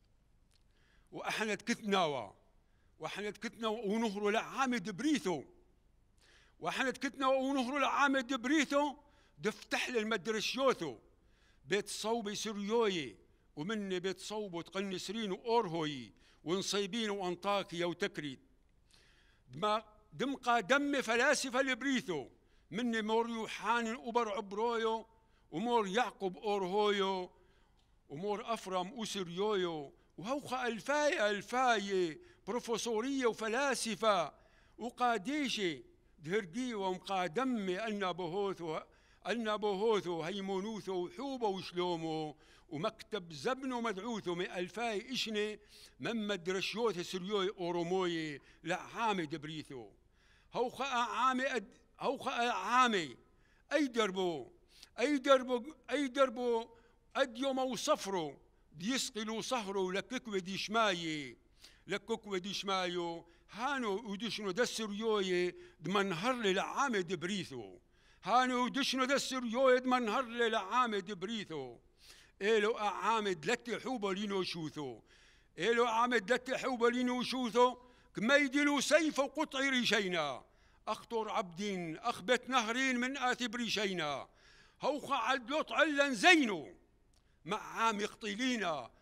وإحنا تكتنا وإحنا تكتنا ونهروا لعامد بريثو وإحنا تكتنا ونهروا لعامد بريثو دفتح للمدرسيوثو بيت صوبي سريوي ومني بيت صوب وتقنسرين وأورهوي ونصيبين وأنطاكيا وتكريت دما دمقى دم فلاسفة لبريثو مني مور يوحان أبر عبرويو ومور يعقوب أورهويو ومور أفرم أسريويو وهوخا ألفاي ألفاي بروفيسورية وفلاسفة وقاديشي دهرقي ومقى دمي أنا بهوثو أنا بهوثو هيمونوثو وحوبة وشلومو ومكتب زبن ومدعوثو من ألفاي إشني من مدرشيوث سريوي أوروموي لعامي دبريثو هوخا عامي أد هوخا عامي أي دربو أي دربو أي دربو أد يوم وصفرو ديسقلو صهرو لككو دي شمايي لككو دي شمايو هانو ودشنو دسريوي دمنهر لي لعامي دبريثو هانو ودشنو دسريوي دمنهر لي لعامي دبريثو إلو أعامد لتي حوبة لينو شوثو إلو أعامد لتي حوبة لينو شوثو كما يدلو سيف وقطع ريشينا أخطر عبدين أخبت نهرين من آثي بريشينا هوخا عدلوط علن زينو مع عام يقطيلينا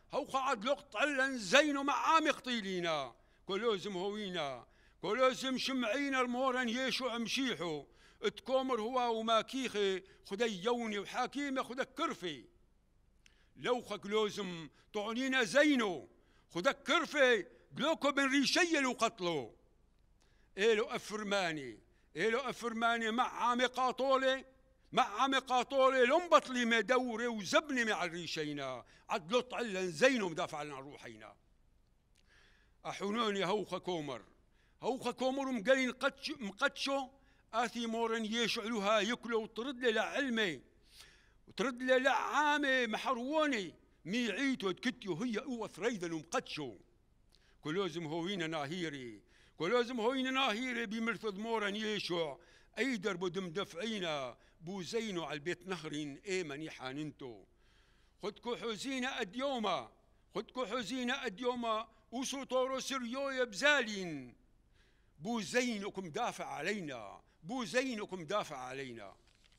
هو قعد لقط علن زينو مع عام قتيلينا كلوزم هوينا كلوزم شمعينا المورن يشو عمشيحو تكومر هو وما كيخي خدي يوني وحاكيمة خدك كرفي لو خكلوزم طعنينا زينو خدك كرفي قلوكو بن ريشيل وقتلو إيلو أفرماني إيلو أفرماني مع عامي قاطولي مع عامي قاطولي لنبطلي مدوري وزبني مع الريشينا عدلو طعلن زينو مدافع لنا روحينا أحونوني هوخا كومر هوخا كومر مقالين مقتشو آثي مورن يشعلوها يكلو وترد لي لعلمي وترد لي لعامي محروني ميعيتو تكتيو هي قوة ثريدا ومقتشو كلوزم هوينا ناهيري كلوزم هوينا ناهيري بمرفض مورن يشع أي دربو دم دفعينا بو زينو على البيت نهرين إيماني حاننتو خدكو حزينة أديوما خدكو حزينة أديوما وسطورو سريويا بزالين بو زينكم دافع علينا بو زينكم دافع علينا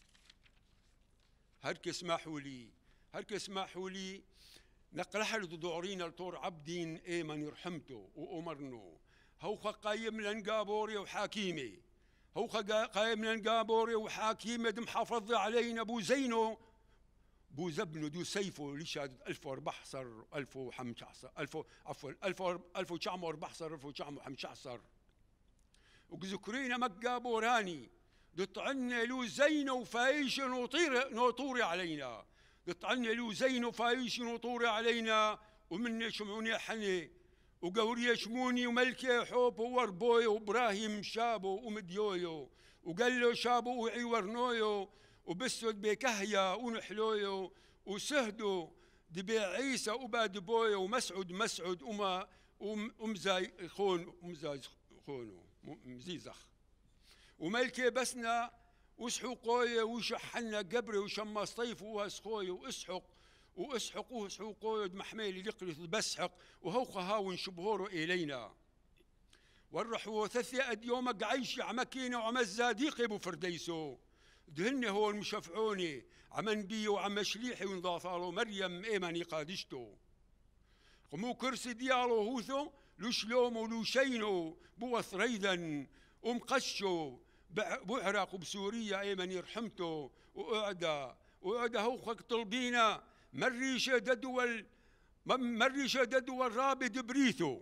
هرك اسمحوا لي هرك اسمحوا لي نقلحل دورينا لطور عبدين ايمن يرحمته وامرنو هوخا قايم لنقابوري وحاكيمي هوخا قايم لنقابوري وحاكيمي دم حافظ علينا بو زينو بو زبنو دو سيفو لشهادة ألف وأربعة ألف وخمسة ألف عفوا ألف ألف وأربعة ألف وخمسة وذكرينا مقابوراني دطعنا له زين وفايش نطير نطوري علينا دطعنا له زين وفايش نطوري علينا ومن شمعوني حني وقوري شموني وملكي حوب وربوي وابراهيم شابو ومديويو وقال له شابو وعيورنويو وبسود بكهيا ونحلويو وسهدو دبي عيسى وباد بويو ومسعود مسعود وما ومزاي خون ومزاي خونو مزيزخ وملكي بسنا وسحو قوية وشحنا قبري وشما صيف واسخوية واسحق واسحق واسحو قوية محميلي لقلت بسحق وهوخا هاون شبهورو إلينا والرحو ثثي أديوم قعيش عمكينا وعمزاديقي بفرديسو دهن هو المشفعوني عمن بي وعم شليحي ونضاثالو مريم إيماني قادشتو قمو كرسي ديالو هوثو لشلوم ولوشينو بوث ريدا ومقشو بعراق وبسوريا ايمن يرحمته وقعدا وقعدا هوخك طلبينا مريشة ددول مريشة ددول رابد بريثو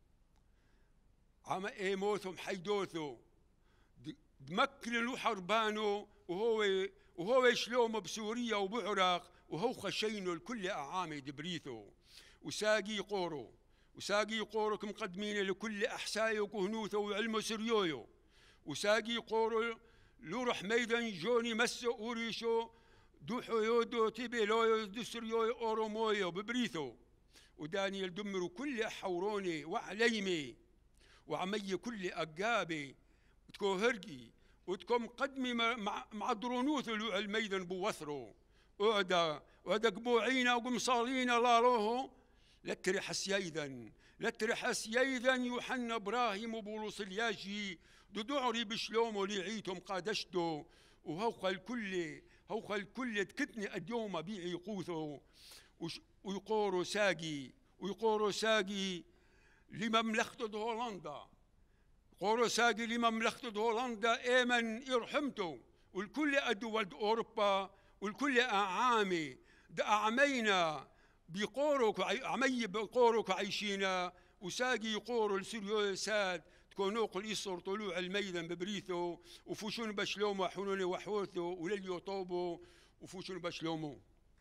عم ايموثو محيدوثو دمكن وحربانو وهو وهو شلوم بسوريا وبعراق وهو خشينو الكل اعامي دبريثو وساقي قورو وساقي قورك مقدمين لكل أحساي وكهنوثة وعلم سريويو وساقي قورو لورح ميدان جوني مسو أوريشو دوحو يودو تبي لويو دو سريوي أورومويو ببريثو ودانيال دمرو كل حوروني وعليمي وعمي كل أقابي وتكو هرقي وتكو مقدمي مع, مع درونوث الميدان بوثرو وعدا وعدا قبوعينا وقمصارينا لا روهو لترح سييذا لترح سييذا يوحنا ابراهيم وبولوس الياجي ددعري بشلوم وليعيتم قادشتو وهوخ الكل هوخ الكل تكتني اليوم بيعي قوثو ويقورو ساقي ويقورو ساقي لمملكة هولندا قورو ساقي لمملكة هولندا ايمن يرحمتو والكل الدول اوروبا والكل اعامي دا اعمينا بيقوروك عمي بيقوروك عايشينا وساقي يقوروا السريوسات تكونوا قليصر طلوع الميدان ببريثو وفوشون بشلومو وحنوني وحوثو ولليو طوبو وفوشون بشلومو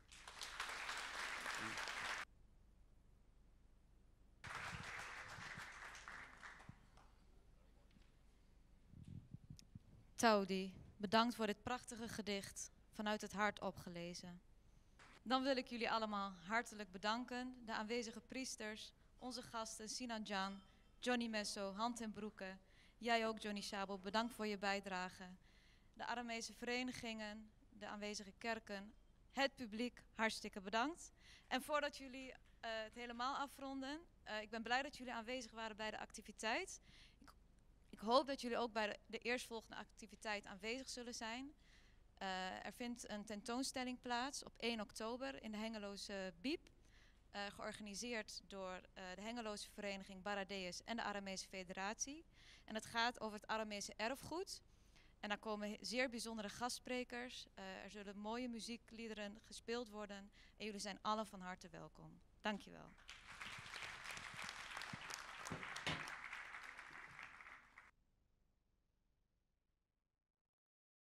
Taudi, bedankt voor dit prachtige gedicht vanuit het hart opgelezen. Dan wil ik jullie allemaal hartelijk bedanken, de aanwezige priesters, onze gasten Sinan Jan, Johnny Messo, Hand en Broeke, jij ook Johnny Szabo, bedankt voor je bijdrage. De Aramese verenigingen, de aanwezige kerken, het publiek, hartstikke bedankt. En voordat jullie uh, het helemaal afronden, uh, ik ben blij dat jullie aanwezig waren bij de activiteit. Ik, ik hoop dat jullie ook bij de, de eerstvolgende activiteit aanwezig zullen zijn. Uh, er vindt een tentoonstelling plaats op één oktober in de Hengeloze Biep. uh, georganiseerd door uh, de Hengeloze vereniging Baradeus en de Aramese Federatie. En het gaat over het Aramese erfgoed. En daar komen zeer bijzondere gastsprekers. Uh, er zullen mooie muziekliederen gespeeld worden. En jullie zijn allen van harte welkom. Dank je wel.